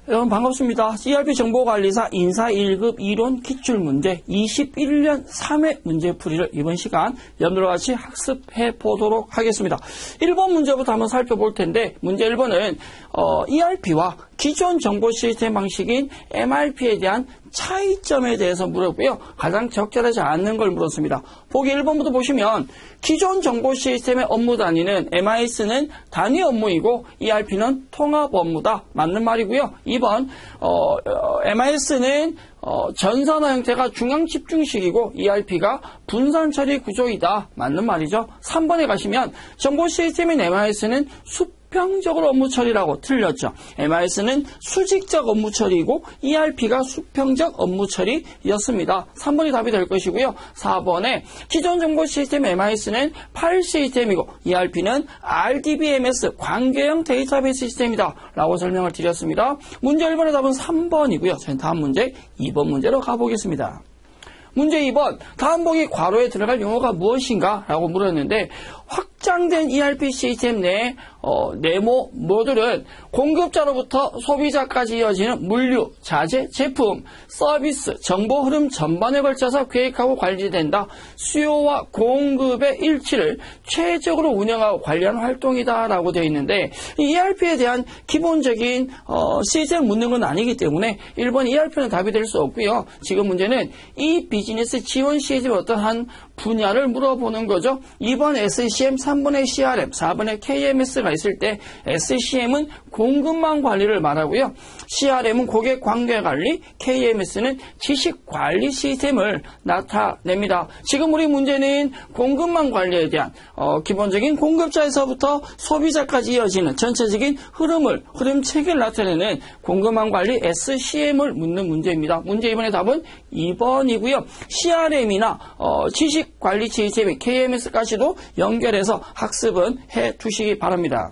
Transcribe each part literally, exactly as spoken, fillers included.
여러분 반갑습니다. 이알피 정보관리사 인사 일 급 이론 기출문제 이십일 년 삼 회 문제풀이를 이번 시간 여러분들과 같이 학습해 보도록 하겠습니다. 일 번 문제부터 한번 살펴볼 텐데, 문제 일 번은 어, 이알피와 기존 정보 시스템 방식인 엠알피에 대한 차이점에 대해서 물었고요. 가장 적절하지 않는 걸 물었습니다. 보기 일 번부터 보시면 기존 정보 시스템의 업무 단위는 엠아이에스는 단위 업무이고 이알피는 통합 업무다. 맞는 말이고요. 이 번 어, 어, 엠아이에스는 어, 전산화 형태가 중앙 집중식이고 이알피가 분산 처리 구조이다. 맞는 말이죠. 삼 번에 가시면 정보 시스템인 엠아이에스는 수평적으로 업무 처리라고 틀렸죠. 엠아이에스는 수직적 업무 처리이고 이알피가 수평적 업무 처리였습니다. 삼 번이 답이 될 것이고요. 사 번에 기존 정보 시스템 엠아이에스는 파일 시스템이고 이알피는 알디비엠에스 관계형 데이터베이스 시스템이다 라고 설명을 드렸습니다. 문제 일 번의 답은 삼 번이고요. 저는 다음 문제 이 번 문제로 가보겠습니다. 문제 이 번, 다음 보기 괄호에 들어갈 용어가 무엇인가? 라고 물었는데, 확장된 이알피 시스템 내 어, 네모 모듈은 공급자로부터 소비자까지 이어지는 물류, 자재, 제품, 서비스, 정보 흐름 전반에 걸쳐서 계획하고 관리된다. 수요와 공급의 일치를 최적으로 운영하고 관리하는 활동이다 라고 되어 있는데, 이알피에 대한 기본적인 어, 시스템을 묻는 건 아니기 때문에 일 번 이알피는 답이 될 수 없고요. 지금 문제는 이 비즈니스 지원 시스템의 어떠한 분야를 물어보는 거죠. 이 번 에스씨엠, 삼 번에 씨알엠, 사 번에 케이엠에스가 있을 때 에스씨엠은 공급망 관리를 말하고요. 씨알엠은 고객 관계 관리, 케이엠에스는 지식 관리 시스템을 나타냅니다. 지금 우리 문제는 공급망 관리에 대한 어, 기본적인 공급자에서부터 소비자까지 이어지는 전체적인 흐름을, 흐름 체계를 나타내는 공급망 관리 에스씨엠을 묻는 문제입니다. 문제 이번의 답은 이 번이고요. 씨알엠이나 어, 지식 관리 시스템 케이엠에스까지도 연결해서 학습은 해 두시기 바랍니다.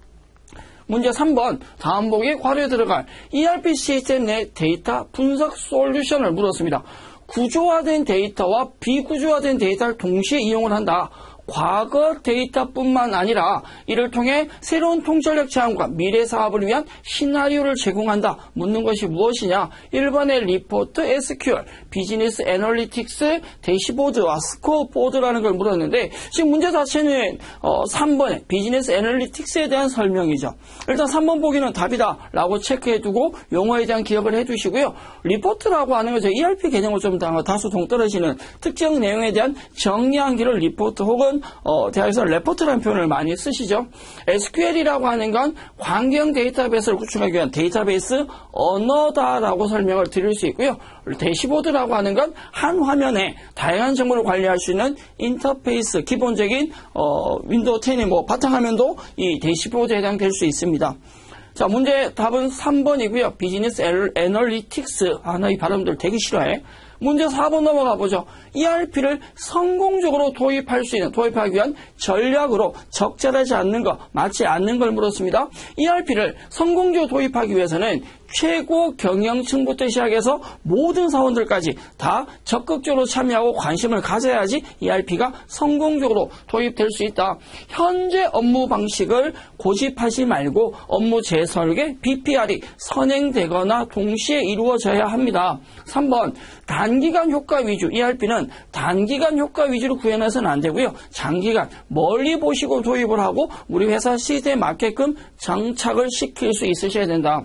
문제 삼 번, 다음 보기에 괄호에 들어갈 이알피 시스템 내 데이터 분석 솔루션을 물었습니다. 구조화된 데이터와 비구조화된 데이터를 동시에 이용을 한다. 과거 데이터뿐만 아니라 이를 통해 새로운 통찰력 제안과 미래 사업을 위한 시나리오를 제공한다. 묻는 것이 무엇이냐? 일 번의 리포트, 에스큐엘, 비즈니스 애널리틱스, 대시보드와 스코어보드라는 걸 물었는데, 지금 문제 자체는 어, 삼 번의 비즈니스 애널리틱스에 대한 설명이죠. 일단 삼 번 보기는 답이다 라고 체크해두고 용어에 대한 기억을 해두시고요. 리포트라고 하는 것은 이알피 개념과 좀 다소 동떨어지는 특정 내용에 대한 정리한 기를 리포트 혹은 어, 대학에서 레포트라는 표현을 많이 쓰시죠. 에스큐엘이라고 하는 건 관계형 데이터베이스를 구축하기 위한 데이터베이스 언어다라고 설명을 드릴 수 있고요. 대시보드라고 하는 건 한 화면에 다양한 정보를 관리할 수 있는 인터페이스, 기본적인 어, 윈도우 텐의 뭐 바탕화면도 이 대시보드에 해당될 수 있습니다. 자, 문제 답은 삼 번이고요. 비즈니스 애널리틱스. 아, 나 이 발음들 되게 싫어해. 문제 사 번 넘어가 보죠. 이알피를 성공적으로 도입할 수 있는, 도입하기 위한 전략으로 적절하지 않는 것, 맞지 않는 걸 물었습니다. 이알피를 성공적으로 도입하기 위해서는 최고 경영층부터 시작해서 모든 사원들까지 다 적극적으로 참여하고 관심을 가져야지 이알피가 성공적으로 도입될 수 있다. 현재 업무 방식을 고집하지 말고 업무 재설계, 비피알이 선행되거나 동시에 이루어져야 합니다. 삼 번, 단기간 효과 위주, 이알피는 단기간 효과 위주로 구현해서는 안 되고요. 장기간 멀리 보시고 도입을 하고 우리 회사 시대에 맞게끔 장착을 시킬 수 있으셔야 된다.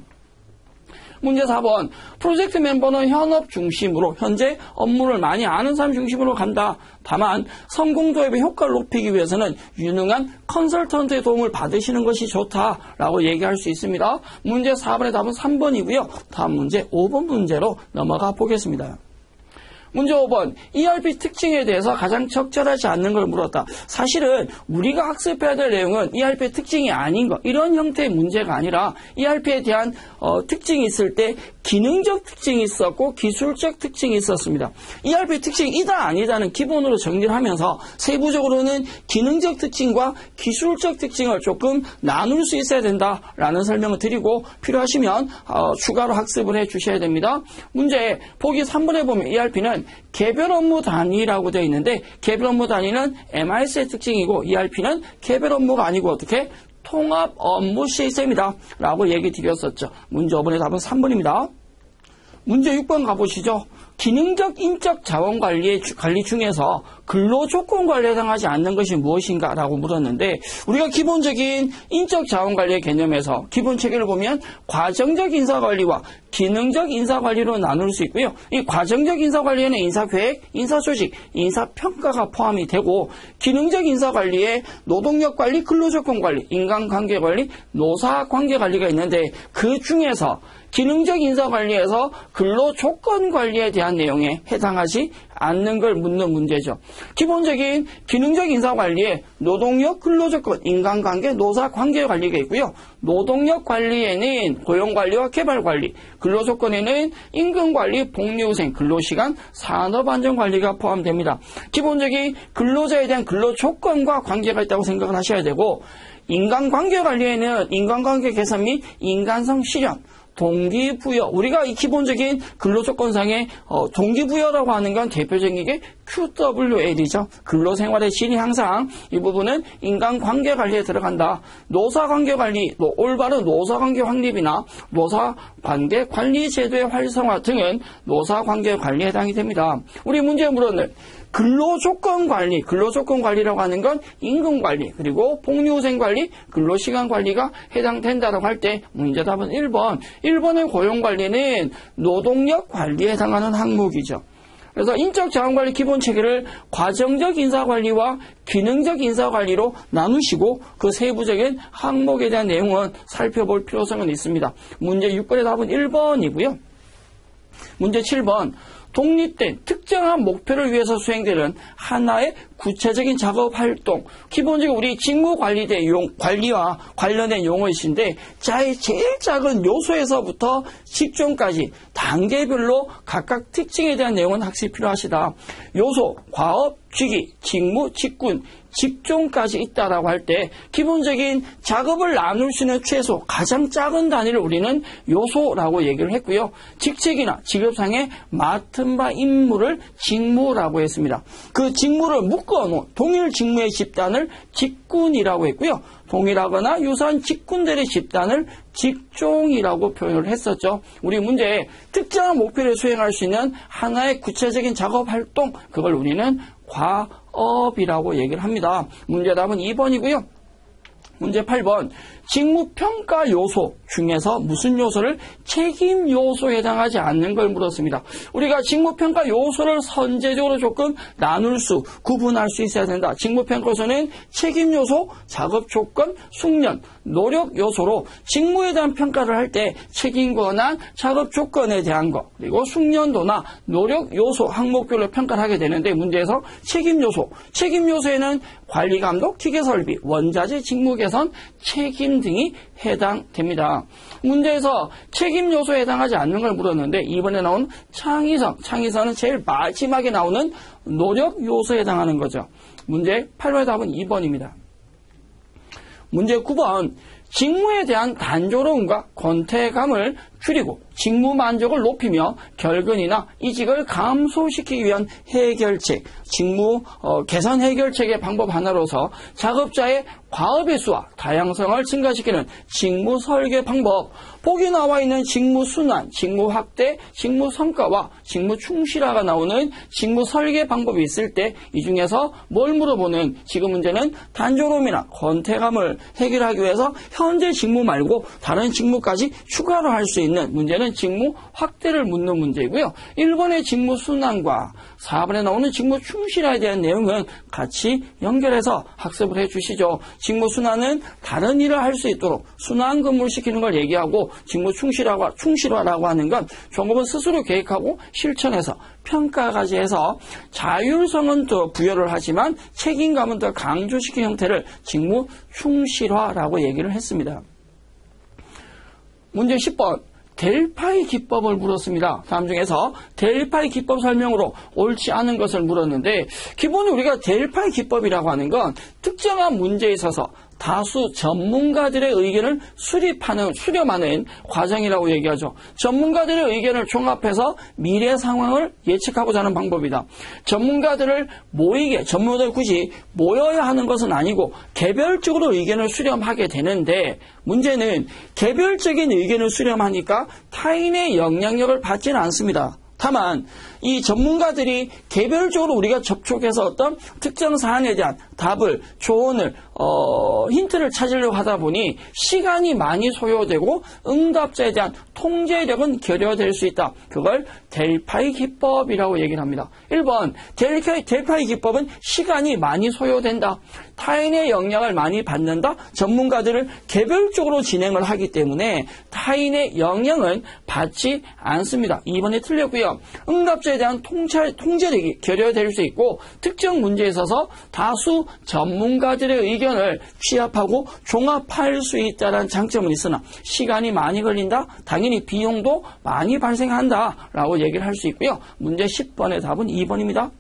문제 사 번, 프로젝트 멤버는 현업 중심으로 현재 업무를 많이 아는 사람 중심으로 간다. 다만 성공 도입의 효과를 높이기 위해서는 유능한 컨설턴트의 도움을 받으시는 것이 좋다라고 얘기할 수 있습니다. 문제 사 번의 답은 삼 번이고요. 다음 문제 오 번 문제로 넘어가 보겠습니다. 문제 오 번, 이알피 특징에 대해서 가장 적절하지 않는 걸 물었다. 사실은 우리가 학습해야 될 내용은 이알피의 특징이 아닌 것, 이런 형태의 문제가 아니라 이알피에 대한 어, 특징이 있을 때 기능적 특징이 있었고 기술적 특징이 있었습니다. 이알피 특징이 이다 아니다는 기본으로 정리를 하면서 세부적으로는 기능적 특징과 기술적 특징을 조금 나눌 수 있어야 된다라는 설명을 드리고 필요하시면 어, 추가로 학습을 해 주셔야 됩니다. 문제 보기 삼 번에 보면 이알피는 개별 업무 단위라고 되어 있는데 개별 업무 단위는 엠아이에스의 특징이고 이알피는 개별 업무가 아니고 어떻게? 통합 업무 시스템이다 라고 얘기 드렸었죠. 문제 오 번의 답은 삼 번입니다. 문제 육 번 가보시죠. 기능적 인적 자원 관리, 관리 중에서 근로 조건 관리에 해당하지 않는 것이 무엇인가 라고 물었는데, 우리가 기본적인 인적 자원 관리의 개념에서 기본 체계를 보면 과정적 인사 관리와 기능적 인사 관리로 나눌 수 있고요. 이 과정적 인사 관리에는 인사 계획, 인사 조직, 인사 평가가 포함이 되고, 기능적 인사 관리에 노동력 관리, 근로 조건 관리, 인간관계 관리, 노사 관계 관리가 있는데, 그 중에서 기능적 인사 관리에서 근로 조건 관리에 대한 내용에 해당하지 않는 걸 묻는 문제죠. 기본적인 기능적 인사 관리에 노동력, 근로조건, 인간관계, 노사관계 관리가 있고요. 노동력 관리에는 고용관리와 개발관리, 근로조건에는 임금관리, 복리후생, 근로시간, 산업안전관리가 포함됩니다. 기본적인 근로자에 대한 근로조건과 관계가 있다고 생각을 하셔야 되고, 인간관계 관리에는 인간관계 개선 및 인간성 실현, 동기부여, 우리가 이 기본적인 근로조건상의 어, 동기부여라고 하는 건 대표적인 게 큐 더블유 엘이죠. 근로생활의 질이 향상, 이 부분은 인간관계관리에 들어간다. 노사관계관리, 노, 올바른 노사관계 확립이나 노사관계관리 제도의 활성화 등은 노사관계관리에 해당이 됩니다. 우리 문제에 물었는 근로조건관리, 근로조건관리라고 하는 건 임금관리, 그리고 복리후생관리, 근로시간관리가 해당된다고 할 때 문제답은 일 번. 일 번의 고용관리는 노동력관리에 해당하는 항목이죠. 그래서 인적자원관리 기본체계를 과정적 인사관리와 기능적 인사관리로 나누시고 그 세부적인 항목에 대한 내용은 살펴볼 필요성은 있습니다. 문제 육 번의 답은 일 번이고요. 문제 칠 번. 독립된 특정한 목표를 위해서 수행되는 하나의 구체적인 작업 활동, 기본적으로 우리 직무관리대 용, 관리와 관련된 용어이신데, 자의 제일 작은 요소에서부터 직종까지 단계별로 각각 특징에 대한 내용은 학습이 필요하시다. 요소, 과업, 직위, 직무, 직군, 직종까지 있다라고 할 때 기본적인 작업을 나눌 수 있는 최소 가장 작은 단위를 우리는 요소라고 얘기를 했고요. 직책이나 직업상의 맡은 바 임무를 직무라고 했습니다. 그 직무를 묶어놓은 동일 직무의 집단을 직군이라고 했고요. 동일하거나 유사한 직군들의 집단을 직종이라고 표현을 했었죠. 우리 문제에 특정한 목표를 수행할 수 있는 하나의 구체적인 작업 활동, 그걸 우리는 과업이라고 얘기를 합니다. 문제답은 이 번이고요. 문제 팔 번. 직무평가 요소 중에서 무슨 요소를 책임 요소에 해당하지 않는 걸 물었습니다. 우리가 직무평가 요소를 선제적으로 조금 나눌 수, 구분할 수 있어야 된다. 직무평가 요소는 책임 요소, 작업 조건, 숙련, 노력 요소로 직무에 대한 평가를 할 때 책임 권한, 작업 조건에 대한 것, 그리고 숙련도나 노력 요소 항목별로 평가를 하게 되는데, 문제에서 책임 요소, 책임 요소에는 관리 감독, 기계 설비, 원자재 직무 개선, 책임 등이 해당됩니다. 문제에서 책임 요소에 해당하지 않는 걸 물었는데, 이번에 나온 창의성, 창의성은 제일 마지막에 나오는 노력 요소에 해당하는 거죠. 문제 팔 번의 답은 이 번입니다. 문제 구 번. 직무에 대한 단조로움과 권태감을 줄이고 직무 만족을 높이며 결근이나 이직을 감소시키기 위한 해결책, 직무 어, 개선 해결책의 방법 하나로서 작업자의 과업의 수와 다양성을 증가시키는 직무 설계 방법, 보기 나와 있는 직무 순환, 직무 확대, 직무 성과와 직무 충실화가 나오는 직무 설계 방법이 있을 때 이 중에서 뭘 물어보는, 지금 문제는 단조로움이나 권태감을 해결하기 위해서 현재 직무 말고 다른 직무까지 추가로 할 수 있는 문제는 직무 확대를 묻는 문제이고요. 일 번의 직무 순환과 사 번에 나오는 직무 충실화에 대한 내용은 같이 연결해서 학습을 해주시죠. 직무 순환은 다른 일을 할 수 있도록 순환 근무를 시키는 걸 얘기하고, 직무 충실화와 충실화라고 하는 건 종업원 스스로 계획하고 실천해서 평가까지 해서 자율성은 더 부여를 하지만 책임감은 더 강조시키는 형태를 직무 충실화라고 얘기를 했습니다. 문제 십 번. 델파이 기법을 물었습니다. 다음 중에서 델파이 기법 설명으로 옳지 않은 것을 물었는데, 기본적으로 우리가 델파이 기법이라고 하는 건 특정한 문제에 있어서 다수 전문가들의 의견을 수립하는, 수렴하는 과정이라고 얘기하죠. 전문가들의 의견을 종합해서 미래 상황을 예측하고자 하는 방법이다. 전문가들을 모이게, 전문가들 굳이 모여야 하는 것은 아니고 개별적으로 의견을 수렴하게 되는데, 문제는 개별적인 의견을 수렴하니까 타인의 영향력을 받지는 않습니다. 다만 이 전문가들이 개별적으로 우리가 접촉해서 어떤 특정 사안에 대한 답을, 조언을, 어, 힌트를 찾으려고 하다 보니 시간이 많이 소요되고 응답자에 대한 통제력은 결여될 수 있다. 그걸 델파이 기법이라고 얘기를 합니다. 일 번, 델파이, 델파이 기법은 시간이 많이 소요된다. 타인의 영향을 많이 받는다. 전문가들을 개별적으로 진행을 하기 때문에 타인의 영향은 받지 않습니다. 이 번에 틀렸고요. 응답자에 대한 통찰, 통제력이 결여될 수 있고 특정 문제에 있어서 다수 전문가들의 의견을 취합하고 종합할 수 있다는 장점은 있으나 시간이 많이 걸린다. 당연히 비용도 많이 발생한다 라고 얘기를 할 수 있고요. 문제 십 번의 답은 이 번입니다.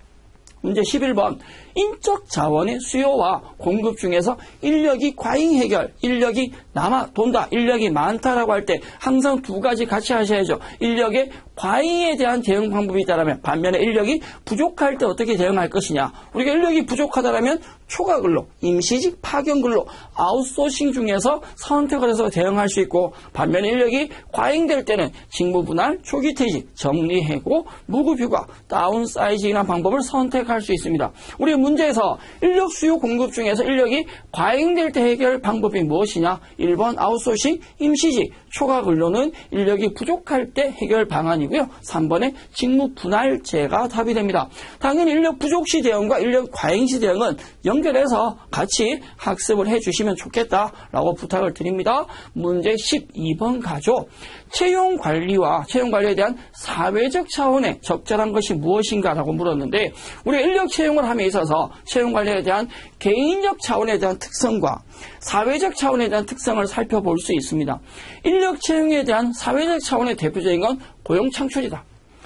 문제 십일 번. 인적 자원의 수요와 공급 중에서 인력이 과잉 해결, 인력이 남아 돈다, 인력이 많다라고 할 때 항상 두 가지 같이 하셔야죠. 인력의 과잉에 대한 대응 방법이 있다면, 반면에 인력이 부족할 때 어떻게 대응할 것이냐. 우리가 인력이 부족하다면 초과 근로, 임시직 파견 근로, 아웃소싱 중에서 선택을 해서 대응할 수 있고, 반면에 인력이 과잉될 때는 직무 분할, 초기 퇴직, 정리해고, 무급휴가, 다운사이징이라는 방법을 선택할 수 있습니다. 우리 문제에서 인력 수요 공급 중에서 인력이 과잉될 때 해결 방법이 무엇이냐? 일 번 아웃소싱, 임시직, 초과 근로는 인력이 부족할 때 해결 방안이고요. 삼 번에 직무 분할제가 답이 됩니다. 당연히 인력 부족 시 대응과 인력 과잉 시 대응은 연결해서 같이 학습을 해주시면 좋겠다라고 부탁을 드립니다. 문제 십이 번 가죠. 채용 관리와 채용 관리에 대한 사회적 차원의 적절한 것이 무엇인가라고 물었는데, 우리가 인력 채용을 함에 있어서 채용 관리에 대한 개인적 차원에 대한 특성과 사회적 차원에 대한 특성을 살펴볼 수 있습니다. 인력 채용에 대한 사회적 차원의 대표적인 건 고용 창출이다.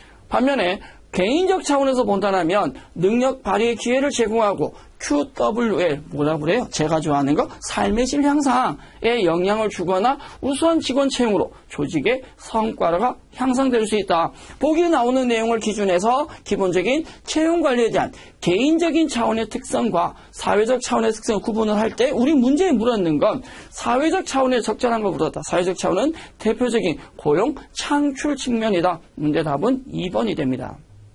반면에 개인적 차원에서 본다면 능력 발휘의 기회를 제공하고 큐 더블유 엘, 뭐라고 그래요? 제가 좋아하는 거, 삶의 질 향상에 영향을 주거나 우수한 직원 채용으로 조직의 성과가 향상될 수 있다. 보기에 나오는 내용을 기준해서 기본적인 채용 관리에 대한 개인적인 차원의 특성과 사회적 차원의 특성을 구분을 할 때 우리 문제에 물었는 건 사회적 차원의 적절한 걸 물었다. 사회적 차원은 대표적인 고용 창출 측면이다. 문제 답은 이 번이 됩니다.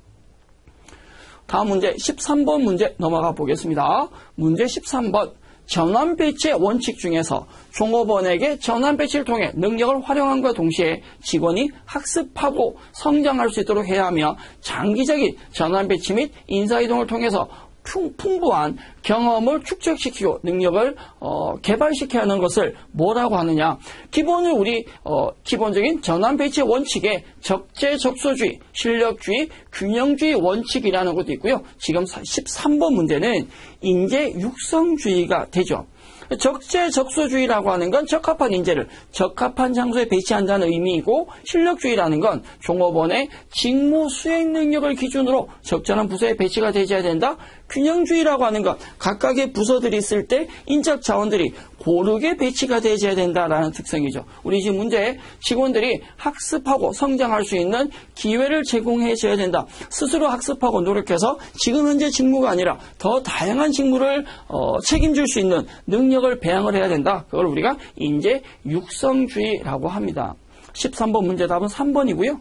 다음 문제 십삼 번 문제 넘어가 보겠습니다. 문제 십삼 번. 전환 배치의 원칙 중에서 종업원에게 전환 배치를 통해 능력을 활용함과 동시에 직원이 학습하고 성장할 수 있도록 해야 하며 장기적인 전환 배치 및 인사이동을 통해서 풍부한 경험을 축적시키고 능력을 어, 개발시켜야 하는 것을 뭐라고 하느냐. 기본은 우리 어, 기본적인 전환 배치의 원칙에 적재적소주의, 실력주의, 균형주의 원칙이라는 것도 있고요. 지금 십삼 번 문제는 인재 육성주의가 되죠. 적재적소주의라고 하는 건 적합한 인재를 적합한 장소에 배치한다는 의미이고, 실력주의라는 건 종업원의 직무 수행 능력을 기준으로 적절한 부서에 배치가 되어야 된다. 균형주의라고 하는 건 각각의 부서들이 있을 때 인적 자원들이 고르게 배치가 되어야 된다라는 특성이죠. 우리 지금 문제에 직원들이 학습하고 성장할 수 있는 기회를 제공해 줘야 된다. 스스로 학습하고 노력해서 지금 현재 직무가 아니라 더 다양한 직무를 어, 책임질 수 있는 능력을 배양을 해야 된다. 그걸 우리가 인재 육성주의라고 합니다. 십삼 번 문제 답은 삼 번이고요.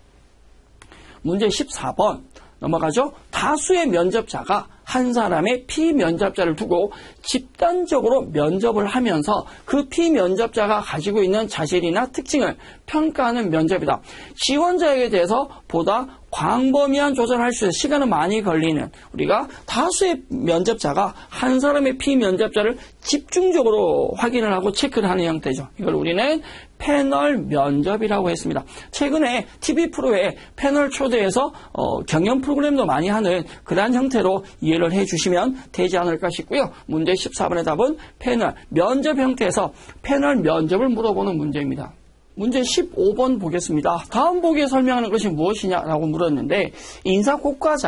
문제 십사 번 넘어가죠. 다수의 면접자가 한 사람의 피면접자를 두고 집단적으로 면접을 하면서 그 피면접자가 가지고 있는 자질이나 특징을 평가하는 면접이다. 지원자에게 대해서 보다 광범위한 조사를 할 수 있는 시간은 많이 걸리는, 우리가 다수의 면접자가 한 사람의 피면접자를 집중적으로 확인을 하고 체크를 하는 형태죠. 이걸 우리는 패널 면접이라고 했습니다. 최근에 티비 프로에 패널 초대해서 어, 경연 프로그램도 많이 하는 그러한 형태로 이해를 해주시면 되지 않을까 싶고요. 문제 십사 번의 답은 패널 면접 형태에서 패널 면접을 물어보는 문제입니다. 문제 십오 번 보겠습니다. 다음 보기에 설명하는 것이 무엇이냐라고 물었는데, 인사고과자가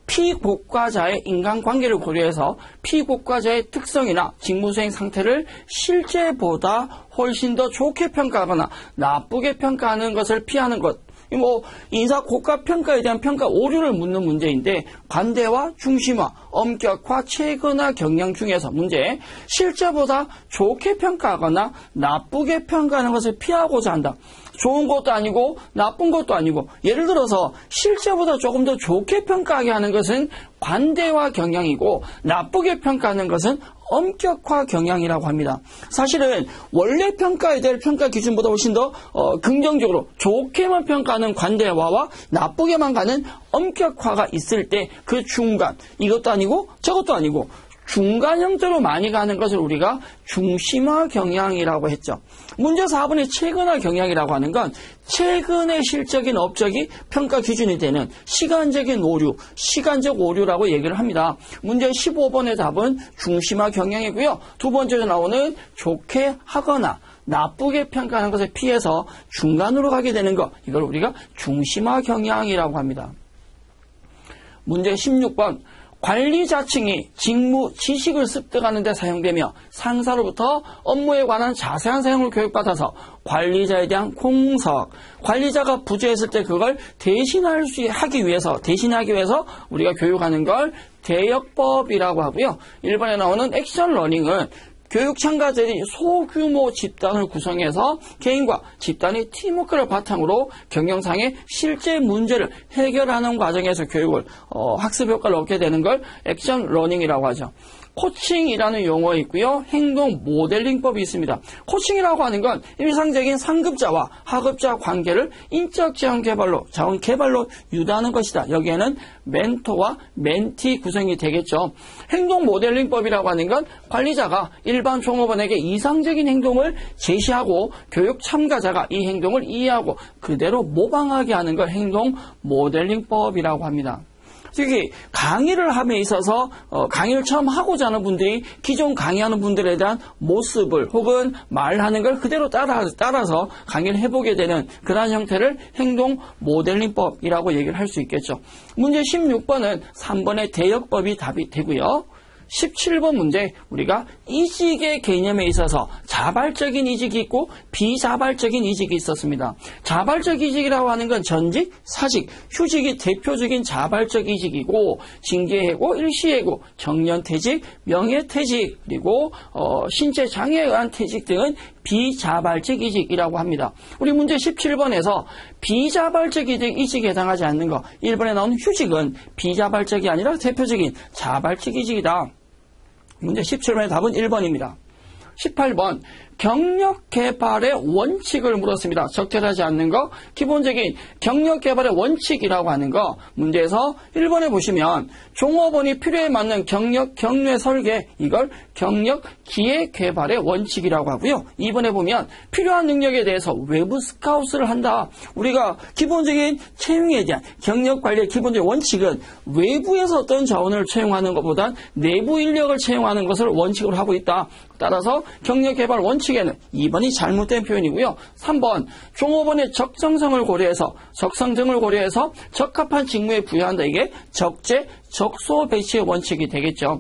피고과자의 인간관계를 고려해서 피고과자의 특성이나 직무수행 상태를 실제보다 훨씬 더 좋게 평가하거나 나쁘게 평가하는 것을 피하는 것. 뭐 인사 고가 평가에 대한 평가 오류를 묻는 문제인데 관대화, 중심화, 엄격화, 체근화 경향 중에서 문제 실제보다 좋게 평가하거나 나쁘게 평가하는 것을 피하고자 한다. 좋은 것도 아니고 나쁜 것도 아니고 예를 들어서 실제보다 조금 더 좋게 평가하게 하는 것은 관대화 경향이고 나쁘게 평가하는 것은 엄격화 경향이라고 합니다. 사실은 원래 평가해야 될 평가 기준보다 훨씬 더 어, 긍정적으로 좋게만 평가하는 관대화와 나쁘게만 가는 엄격화가 있을 때 그 중간 이것도 아니고 저것도 아니고 중간 형태로 많이 가는 것을 우리가 중심화 경향이라고 했죠. 문제 사 번의 체근화 경향이라고 하는 건 최근의 실적인 업적이 평가 기준이 되는 시간적인 오류, 시간적 오류라고 얘기를 합니다. 문제 십오 번의 답은 중심화 경향이고요. 두 번째로 나오는 좋게 하거나 나쁘게 평가하는 것을 피해서 중간으로 가게 되는 것, 이걸 우리가 중심화 경향이라고 합니다. 문제 십육 번 관리자층이 직무, 지식을 습득하는 데 사용되며 상사로부터 업무에 관한 자세한 사용을 교육받아서 관리자에 대한 공석, 관리자가 부재했을 때 그걸 대신할 수 하기 위해서, 대신하기 위해서 우리가 교육하는 걸 대역법이라고 하고요. 일 번에 나오는 액션 러닝은 교육 참가자들이 소규모 집단을 구성해서 개인과 집단의 팀워크를 바탕으로 경영상의 실제 문제를 해결하는 과정에서 교육을 어, 학습 효과를 얻게 되는 걸 액션 러닝이라고 하죠. 코칭이라는 용어 있고요. 행동 모델링법이 있습니다. 코칭이라고 하는 건 일상적인 상급자와 하급자 관계를 인적 자원 개발로, 자원 개발로 유도하는 것이다. 여기에는 멘토와 멘티 구성이 되겠죠. 행동 모델링법이라고 하는 건 관리자가 일반 종업원에게 이상적인 행동을 제시하고 교육 참가자가 이 행동을 이해하고 그대로 모방하게 하는 걸 행동 모델링법이라고 합니다. 특히 강의를 함에 있어서 어, 강의를 처음 하고자 하는 분들이 기존 강의하는 분들에 대한 모습을 혹은 말하는 걸 그대로 따라, 따라서 강의를 해보게 되는 그러한 형태를 행동 모델링법이라고 얘기를 할 수 있겠죠. 문제 십육 번은 삼 번의 대역법이 답이 되고요. 십칠 번 문제 우리가 이직의 개념에 있어서 자발적인 이직이 있고 비자발적인 이직이 있었습니다. 자발적 이직이라고 하는 건 전직, 사직, 휴직이 대표적인 자발적 이직이고 징계해고, 일시해고, 정년퇴직, 명예퇴직 그리고 어, 신체 장애에 의한 퇴직 등은 비자발적 이직이라고 합니다. 우리 문제 십칠 번에서 비자발적 이직에 해당하지 않는 거 일 번에 나오는 휴직은 비자발적이 아니라 대표적인 자발적 이직이다. 문제 십칠 번의 답은 일 번입니다. 십팔 번 경력 개발의 원칙을 물었습니다. 적절하지 않는 거 기본적인 경력 개발의 원칙이라고 하는 거 문제에서 일 번에 보시면 종업원이 필요에 맞는 경력 경례 설계 이걸 경력 기획 개발의 원칙이라고 하고요. 이 번에 보면 필요한 능력에 대해서 외부 스카우트를 한다. 우리가 기본적인 채용에 대한 경력 관리의 기본적인 원칙은 외부에서 어떤 자원을 채용하는 것보다 내부 인력을 채용하는 것을 원칙으로 하고 있다. 따라서 경력 개발 원칙에는 이 번이 잘못된 표현이고요. 삼 번 종업원의 적정성을 고려해서 적성등을 고려해서 적합한 직무에 부여한다. 이게 적재 적소 배치의 원칙이 되겠죠.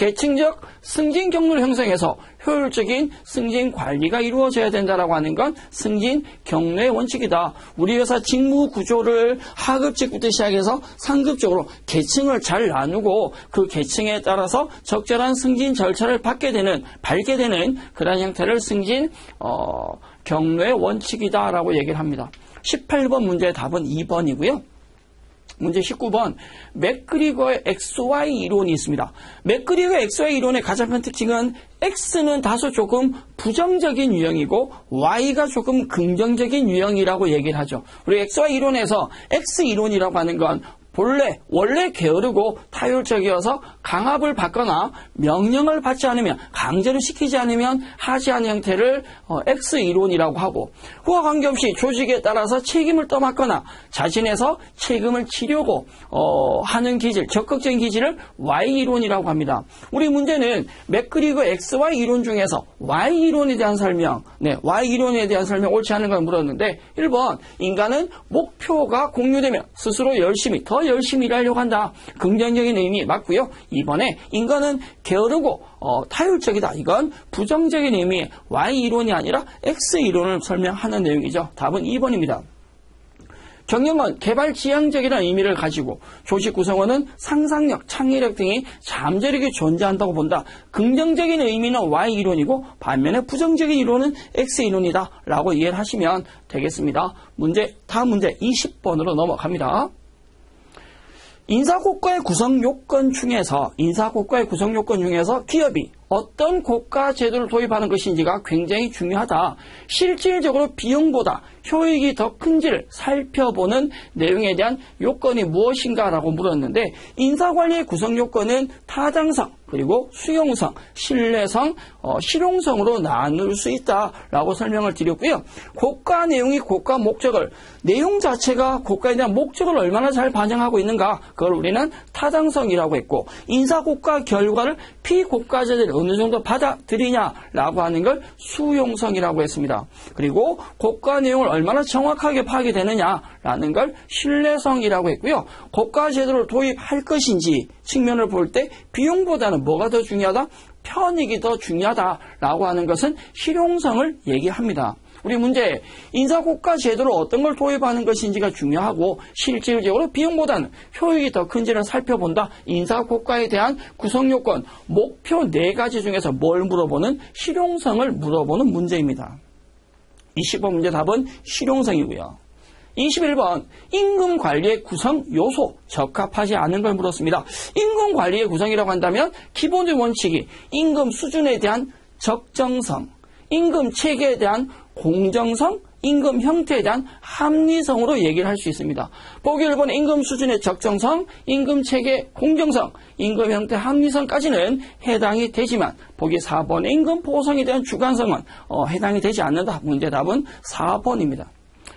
계층적 승진 경로를 형성해서 효율적인 승진 관리가 이루어져야 된다라고 하는 건 승진 경로의 원칙이다. 우리 회사 직무 구조를 하급직부터 시작해서 상급적으로 계층을 잘 나누고 그 계층에 따라서 적절한 승진 절차를 받게 되는, 밟게 되는 그런 형태를 승진 어, 경로의 원칙이다라고 얘기를 합니다. 십팔 번 문제의 답은 이 번이고요. 문제 십구 번 맥그리거의 엑스 와이 이론이 있습니다. 맥그리거의 엑스 와이 이론의 가장 큰 특징은 X는 다소 조금 부정적인 유형이고 Y가 조금 긍정적인 유형이라고 얘기를 하죠. 우리 엑스 와이 이론에서 X 이론이라고 하는 건 본래 원래 게으르고 타율적이어서 강압을 받거나 명령을 받지 않으면 강제로 시키지 않으면 하지 않는 형태를 어, X 이론이라고 하고 그와 관계없이 조직에 따라서 책임을 떠맡거나 자신에서 책임을 지려고 어, 하는 기질, 적극적인 기질을 Y 이론이라고 합니다. 우리 문제는 맥그리거 엑스 와이 이론 중에서 Y 이론에 대한 설명, 네, Y 이론에 대한 설명 옳지 않은 걸 물었는데 일 번 인간은 목표가 공유되면 스스로 열심히 더 열심히 일하려고 한다. 긍정적인 의미 맞고요. 이번에 인간은 게으르고 어, 타율적이다. 이건 부정적인 의미의 Y 이론이 아니라 X 이론을 설명하는 내용이죠. 답은 이 번입니다. 경영은 개발 지향적이라는 의미를 가지고 조직 구성원은 상상력, 창의력 등이 잠재력이 존재한다고 본다. 긍정적인 의미는 Y 이론이고 반면에 부정적인 이론은 X 이론이다 라고 이해를 하시면 되겠습니다. 문제, 다음 문제 이십 번으로 넘어갑니다. 인사고과의 구성 요건 중에서 인사고과의 구성 요건 중에서 기업이 어떤 고가 제도를 도입하는 것인지가 굉장히 중요하다. 실질적으로 비용보다 효익이 더 큰지를 살펴보는 내용에 대한 요건이 무엇인가라고 물었는데 인사관리의 구성 요건은 타당성, 그리고 수용성, 신뢰성, 어, 실용성으로 나눌 수 있다라고 설명을 드렸고요. 고가 내용이 고가 목적을, 내용 자체가 고가에 대한 목적을 얼마나 잘 반영하고 있는가, 그걸 우리는 타당성이라고 했고, 인사고가 결과를 피고가자들이 어느 정도 받아들이냐라고 하는 걸 수용성이라고 했습니다. 그리고 고가 내용을 얼마나 정확하게 파악이 되느냐라는 걸 신뢰성이라고 했고요. 고가 제도를 도입할 것인지 측면을 볼 때 비용보다는 뭐가 더 중요하다? 편익이 더 중요하다라고 하는 것은 실용성을 얘기합니다. 우리 문제, 인사고가 제도로 어떤 걸 도입하는 것인지가 중요하고 실질적으로 비용보다는 효익이 더 큰지를 살펴본다. 인사고가에 대한 구성요건, 목표 네 가지 중에서 뭘 물어보는? 실용성을 물어보는 문제입니다. 이십 번 문제 답은 실용성이고요. 이십일 번 임금관리의 구성 요소, 적합하지 않은 걸 물었습니다. 임금관리의 구성이라고 한다면 기본적인 원칙이 임금 수준에 대한 적정성, 임금 체계에 대한 공정성, 임금 형태에 대한 합리성으로 얘기를 할 수 있습니다. 보기 일 번의 임금 수준의 적정성, 임금 체계 공정성, 임금 형태 합리성까지는 해당이 되지만 보기 사 번의 임금 보상에 대한 주관성은 어, 해당이 되지 않는다. 문제 답은 사 번입니다.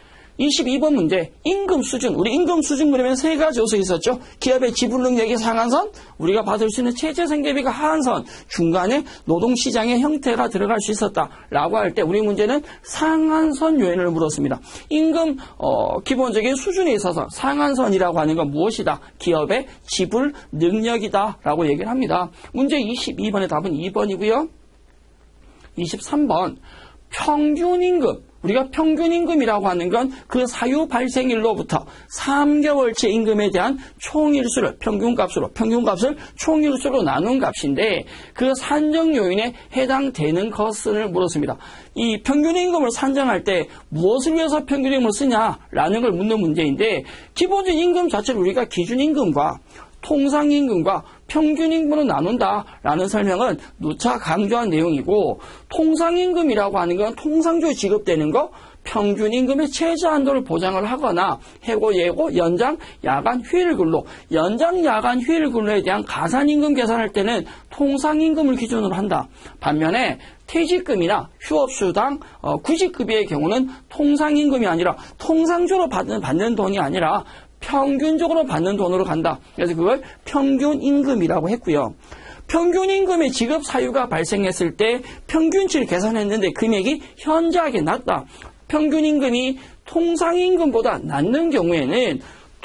이십이 번 문제, 임금 수준. 우리 임금 수준 그러면 세 가지 요소 있었죠. 기업의 지불 능력이 상한선, 우리가 받을 수 있는 최저 생계비가 하한선, 중간에 노동시장의 형태가 들어갈 수 있었다라고 할 때 우리 문제는 상한선 요인을 물었습니다. 임금 어, 기본적인 수준에 있어서 상한선이라고 하는 건 무엇이다? 기업의 지불 능력이다라고 얘기를 합니다. 문제 이십이 번의 답은 이 번이고요. 이십삼 번, 평균임금. 우리가 평균임금이라고 하는 건 그 사유 발생일로부터 삼 개월치 임금에 대한 총일수를 평균값으로, 평균값을 총일수로 나눈 값인데 그 산정 요인에 해당되는 것을 물었습니다. 이 평균임금을 산정할 때 무엇을 위해서 평균임금을 쓰냐라는 걸 묻는 문제인데 기본적인 임금 자체를 우리가 기준임금과 통상임금과 평균임금으로 나눈다라는 설명은 누차 강조한 내용이고 통상임금이라고 하는 건 통상적으로 지급되는 거 평균임금의 최저한도를 보장을 하거나 해고, 예고, 연장, 야간, 휴일 근로, 연장, 야간, 휴일 근로에 대한 가산임금 계산할 때는 통상임금을 기준으로 한다. 반면에 퇴직금이나 휴업수당, 어, 구직급여의 경우는 통상임금이 아니라 통상적으로 받는, 받는 돈이 아니라 평균적으로 받는 돈으로 간다. 그래서 그걸 평균임금이라고 했고요. 평균임금의 지급 사유가 발생했을 때 평균치를 계산했는데 금액이 현저하게 낮다. 평균임금이 통상임금보다 낮는 경우에는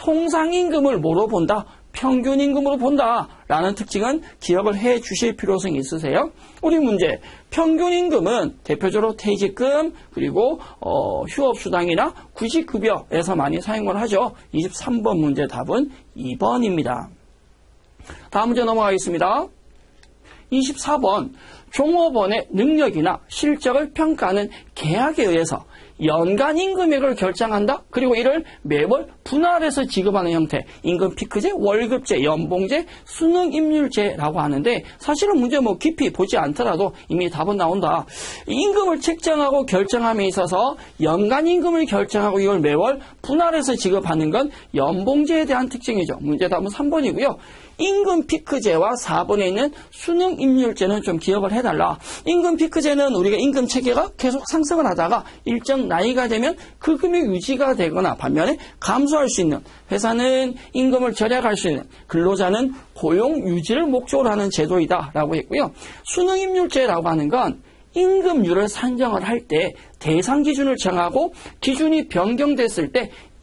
통상임금을 뭐로 본다? 평균임금으로 본다라는 특징은 기억을 해 주실 필요성이 있으세요. 우리 문제, 평균임금은 대표적으로 퇴직금 그리고 어, 휴업수당이나 구직급여에서 많이 사용을 하죠. 이십삼 번 문제 답은 이 번입니다. 다음 문제 넘어가겠습니다. 이십사 번, 종업원의 능력이나 실적을 평가하는 계약에 의해서 연간 임금액을 결정한다. 그리고 이를 매월 분할해서 지급하는 형태, 임금 피크제, 월급제, 연봉제, 수능임률제라고 하는데 사실은 문제 뭐 깊이 보지 않더라도 이미 답은 나온다. 임금을 책정하고 결정함에 있어서 연간 임금을 결정하고 이걸 매월 분할해서 지급하는 건 연봉제에 대한 특징이죠. 문제 답은 삼 번이고요. 임금 피크제와 사 번에 있는 수능임률제는 좀 기억을 해달라. 임금 피크제는 우리가 임금 체계가 계속 상승을 하다가 일정 나이가 되면 그 금액 유지가 되거나 반면에 감소할 수 있는, 회사는 임금을 절약할 수 있는, 근로자는 고용 유지를 목적으로 하는 제도이다라고 했고요. 수능임률제라고 하는 건 임금률을 산정을 할 때 대상 기준을 정하고 기준이 변경됐을 때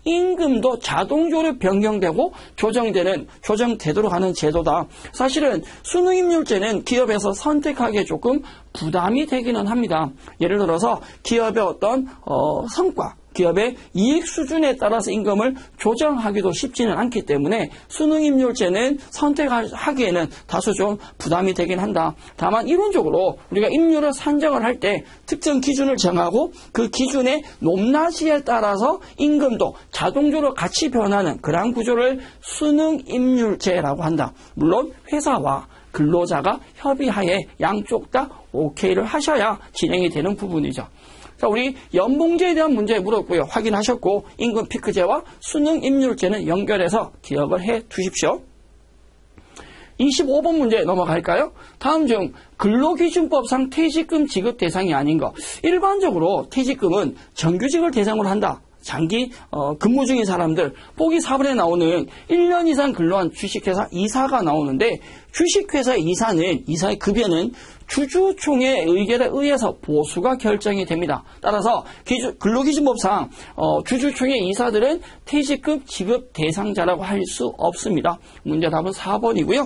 임금도 자동적으로 변경되고 조정되는, 조정되도록 하는 제도다. 사실은 수능임률제는 기업에서 선택하기에 조금 부담이 되기는 합니다. 예를 들어서 기업의 어떤 어, 성과, 기업의 이익 수준에 따라서 임금을 조정하기도 쉽지는 않기 때문에 수능임률제는 선택하기에는 다소 좀 부담이 되긴 한다. 다만 이론적으로 우리가 임률을 산정을 할 때 특정 기준을 정하고 그 기준의 높낮이에 따라서 임금도 자동적으로 같이 변하는 그러한 구조를 수능임률제라고 한다. 물론 회사와 근로자가 협의하에 양쪽 다 오케이를 하셔야 진행이 되는 부분이죠. 자, 우리 연봉제에 대한 문제 물었고요. 확인하셨고 임금 피크제와 수능 임률제는 연결해서 기억을 해 두십시오. 이십오 번 문제 넘어갈까요? 다음 중 근로기준법상 퇴직금 지급 대상이 아닌 것. 일반적으로 퇴직금은 정규직을 대상으로 한다. 장기 어, 근무 중인 사람들, 보기 사 번에 나오는 일 년 이상 근로한 주식회사 이사가 나오는데 주식회사 이사는, 이사의 급여는 주주총회의 의결에 의해서 보수가 결정이 됩니다. 따라서 기준, 근로기준법상 어, 주주총회 이사들은 퇴직금 지급 대상자라고 할 수 없습니다. 문제 답은 사 번이고요.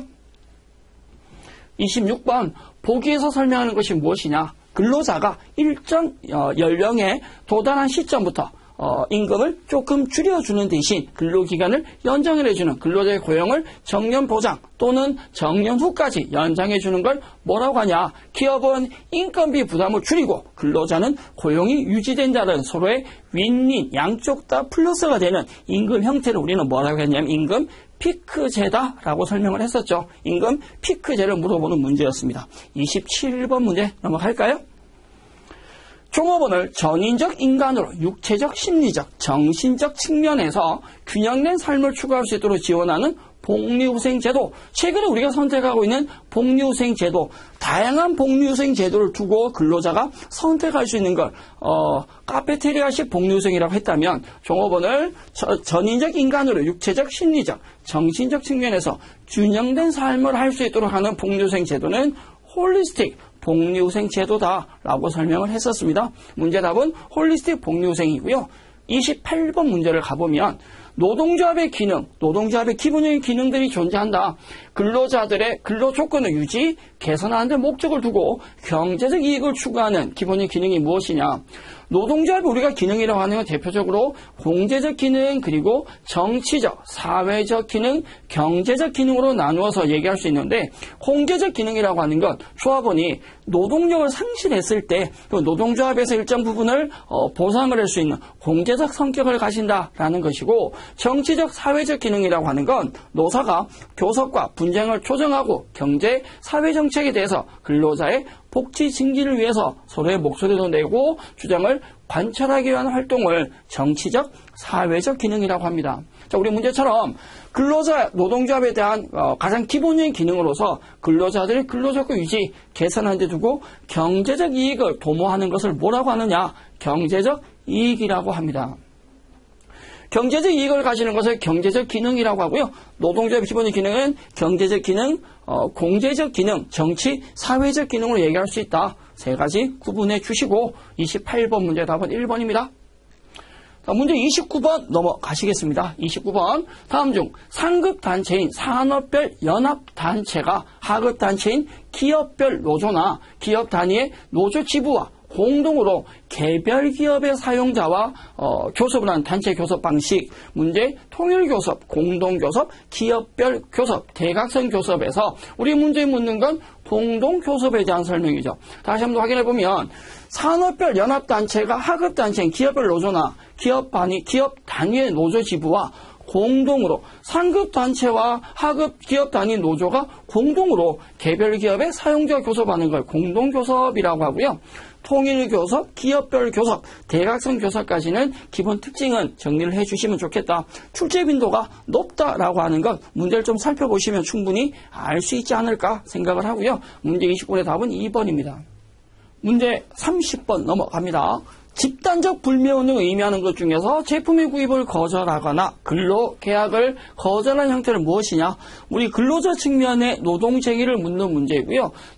이십육 번 보기에서 설명하는 것이 무엇이냐. 근로자가 일정 어, 연령에 도달한 시점부터 어, 임금을 조금 줄여주는 대신 근로기간을 연장을 해주는, 근로자의 고용을 정년 보장 또는 정년 후까지 연장해주는 걸 뭐라고 하냐. 기업은 인건비 부담을 줄이고 근로자는 고용이 유지된다는 서로의 윈윈, 양쪽 다 플러스가 되는 임금 형태를 우리는 뭐라고 했냐면 임금 피크제다라고 설명을 했었죠. 임금 피크제를 물어보는 문제였습니다. 이십칠 번 문제 넘어갈까요? 종업원을 전인적 인간으로 육체적, 심리적, 정신적 측면에서 균형된 삶을 추구할 수 있도록 지원하는 복리후생제도. 최근에 우리가 선택하고 있는 복리후생제도, 다양한 복리후생제도를 두고 근로자가 선택할 수 있는 걸 어, 카페테리아식 복리후생이라고 했다면 종업원을 저, 전인적 인간으로 육체적, 심리적, 정신적 측면에서 균형된 삶을 할 수 있도록 하는 복리후생제도는 홀리스틱 복리후생 제도다라고 설명을 했었습니다. 문제 답은 홀리스틱 복리후생이고요. 이십팔 번 문제를 가보면 노동조합의 기능, 노동조합의 기본적인 기능들이 존재한다. 근로자들의 근로 조건을 유지, 개선하는 데 목적을 두고 경제적 이익을 추구하는 기본적인 기능이 무엇이냐. 노동조합이 우리가 기능이라고 하는 건 대표적으로 공제적 기능, 그리고 정치적, 사회적 기능, 경제적 기능으로 나누어서 얘기할 수 있는데, 공제적 기능이라고 하는 건 조합원이 노동력을 상실했을 때 노동조합에서 일정 부분을 어, 보상을 할 수 있는 공제적 성격을 가진다라는 것이고, 정치적, 사회적 기능이라고 하는 건 노사가 교섭과 분쟁을 조정하고 경제, 사회 정책에 대해서 근로자의 복지 증진을 위해서 서로의 목소리도 내고 주장을 관철하기 위한 활동을 정치적, 사회적 기능이라고 합니다. 자, 우리 문제처럼 근로자, 노동조합에 대한 어, 가장 기본적인 기능으로서 근로자들의 근로조건 유지, 개선하는 데 두고 경제적 이익을 도모하는 것을 뭐라고 하느냐? 경제적 이익이라고 합니다. 경제적 이익을 가지는 것을 경제적 기능이라고 하고요. 노동조합의 기본적인 기능은 경제적 기능, 어, 공제적 기능, 정치, 사회적 기능으로 얘기할 수 있다. 세 가지 구분해 주시고 이십팔 번 문제 답은 일 번입니다. 자, 문제 이십구 번 넘어가시겠습니다. 이십구 번 다음 중 상급단체인 산업별 연합단체가 하급단체인 기업별 노조나 기업 단위의 노조 지부와 공동으로 개별 기업의 사용자와 어, 교섭을 하는 단체 교섭 방식. 문제 통일교섭, 공동교섭, 기업별 교섭, 대각선 교섭에서 우리 문제에 묻는 건 공동교섭에 대한 설명이죠. 다시 한번 확인해 보면 산업별 연합단체가 하급단체인 기업별 노조나 기업 단위, 기업 단위의 노조 지부와 공동으로 상급단체와 하급 기업 단위 노조가 공동으로 개별 기업의 사용자 교섭하는 걸 공동교섭이라고 하고요. 통일교섭, 기업별 교섭, 대각선 교섭까지는 기본 특징은 정리를 해주시면 좋겠다. 출제 빈도가 높다라고 하는 것 문제를 좀 살펴보시면 충분히 알 수 있지 않을까 생각을 하고요. 문제 이십구 번의 답은 이 번입니다. 문제 삼십 번 넘어갑니다. 집단적 불매운동을 의미하는 것 중에서 제품의 구입을 거절하거나 근로계약을 거절한 형태는 무엇이냐? 우리 근로자 측면의 노동쟁의를 묻는 문제이고요.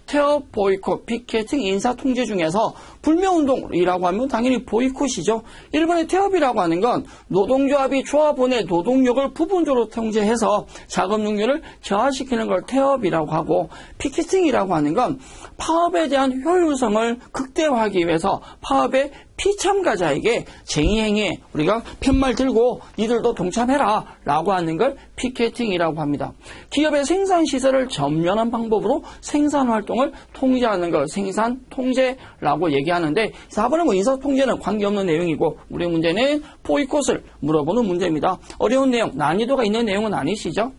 태업, 보이콧, 피켓팅, 인사통제 중에서 불매운동이라고 하면 당연히 보이콧이죠. 일본의 태업이라고 하는 건 노동조합이 조합원의 노동력을 부분적으로 통제해서 자금 능률을 저하시키는 걸 태업이라고 하고, 피켓팅이라고 하는 건 파업에 대한 효율성을 극대화하기 위해서 파업에 피참가자에게 쟁의행위에 우리가 팻말 들고 니들도 동참해라 라고 하는 걸 피켓팅이라고 합니다. 기업의 생산시설을 전면한 방법으로 생산활동을 통제하는 걸 생산통제라고 얘기하는데, 사 번은 뭐 인사통제는 관계없는 내용이고 우리 문제는 보이콧을 물어보는 문제입니다. 어려운 내용, 난이도가 있는 내용은 아니시죠?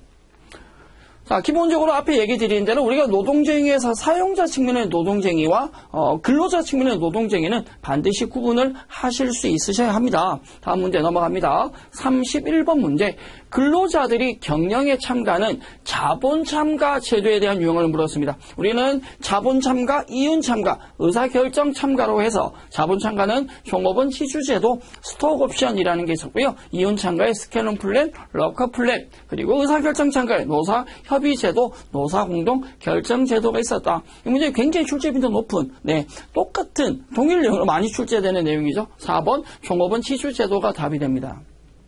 자, 기본적으로 앞에 얘기 드린 대로 우리가 노동쟁의에서 사용자 측면의 노동쟁의와 어, 근로자 측면의 노동쟁의는 반드시 구분을 하실 수 있으셔야 합니다. 다음 문제 넘어갑니다. 삼십일 번 문제. 근로자들이 경영에 참가하는 자본참가 제도에 대한 유형을 물었습니다. 우리는 자본참가, 이윤참가, 의사결정 참가로 해서 자본참가는 종업원 지주제도, 스톡옵션이라는 게 있었고요. 이윤참가의 스캐넌 플랜, 럭커 플랜, 그리고 의사결정 참가의 노사 협의제도, 노사공동 결정제도가 있었다. 이 문제 굉장히 출제 빈도 높은, 네, 똑같은 동일 내용으로 많이 출제되는 내용이죠. 사 번 종업원 지주제도가 답이 됩니다.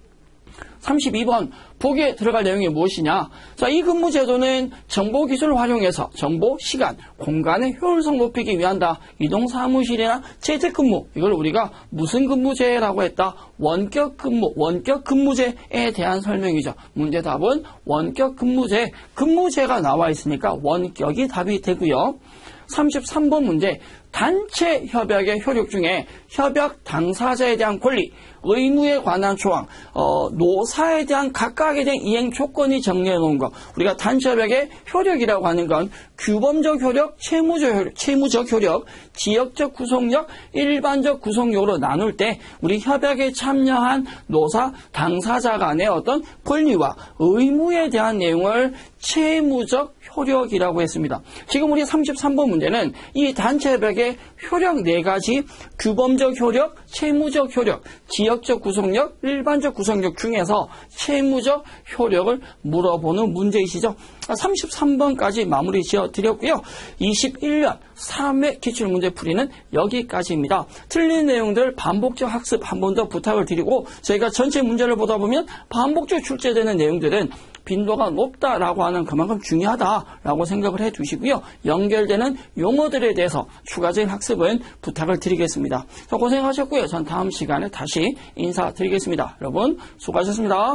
삼십이 번 보기에 들어갈 내용이 무엇이냐? 자, 이 근무제도는 정보기술을 활용해서 정보, 시간, 공간의 효율성 높이기 위한다. 이동사무실이나 재택근무, 이걸 우리가 무슨 근무제라고 했다? 원격근무, 원격근무제에 대한 설명이죠. 문제 답은 원격근무제, 근무제가 나와 있으니까 원격이 답이 되고요. 삼십삼 번 문제. 단체 협약의 효력 중에 협약 당사자에 대한 권리, 의무에 관한 조항, 어, 노사에 대한 각각에 대한 이행 조건이 정리해 놓은 것. 우리가 단체 협약의 효력이라고 하는 건 규범적 효력, 채무적 효력, 채무적 효력, 지역적 구속력, 일반적 구속력으로 나눌 때 우리 협약에 참여한 노사 당사자 간의 어떤 권리와 의무에 대한 내용을 채무적 효력이라고 했습니다. 지금 우리 삼십삼 번 문제는 이 단체 협약의 효력 네 가지, 규범적 효력, 채무적 효력, 지역적 구속력, 일반적 구속력 중에서 채무적 효력을 물어보는 문제이시죠. 삼십삼 번까지 마무리 지어드렸고요. 이십일 년 삼 회 기출문제 풀이는 여기까지입니다. 틀린 내용들 반복적 학습 한 번 더 부탁을 드리고, 저희가 전체 문제를 보다 보면 반복적 출제되는 내용들은 빈도가 높다라고 하는 그만큼 중요하다라고 생각을 해두시고요. 연결되는 용어들에 대해서 추가적인 학습은 부탁을 드리겠습니다. 고생하셨고요. 전 다음 시간에 다시 인사드리겠습니다. 여러분 수고하셨습니다.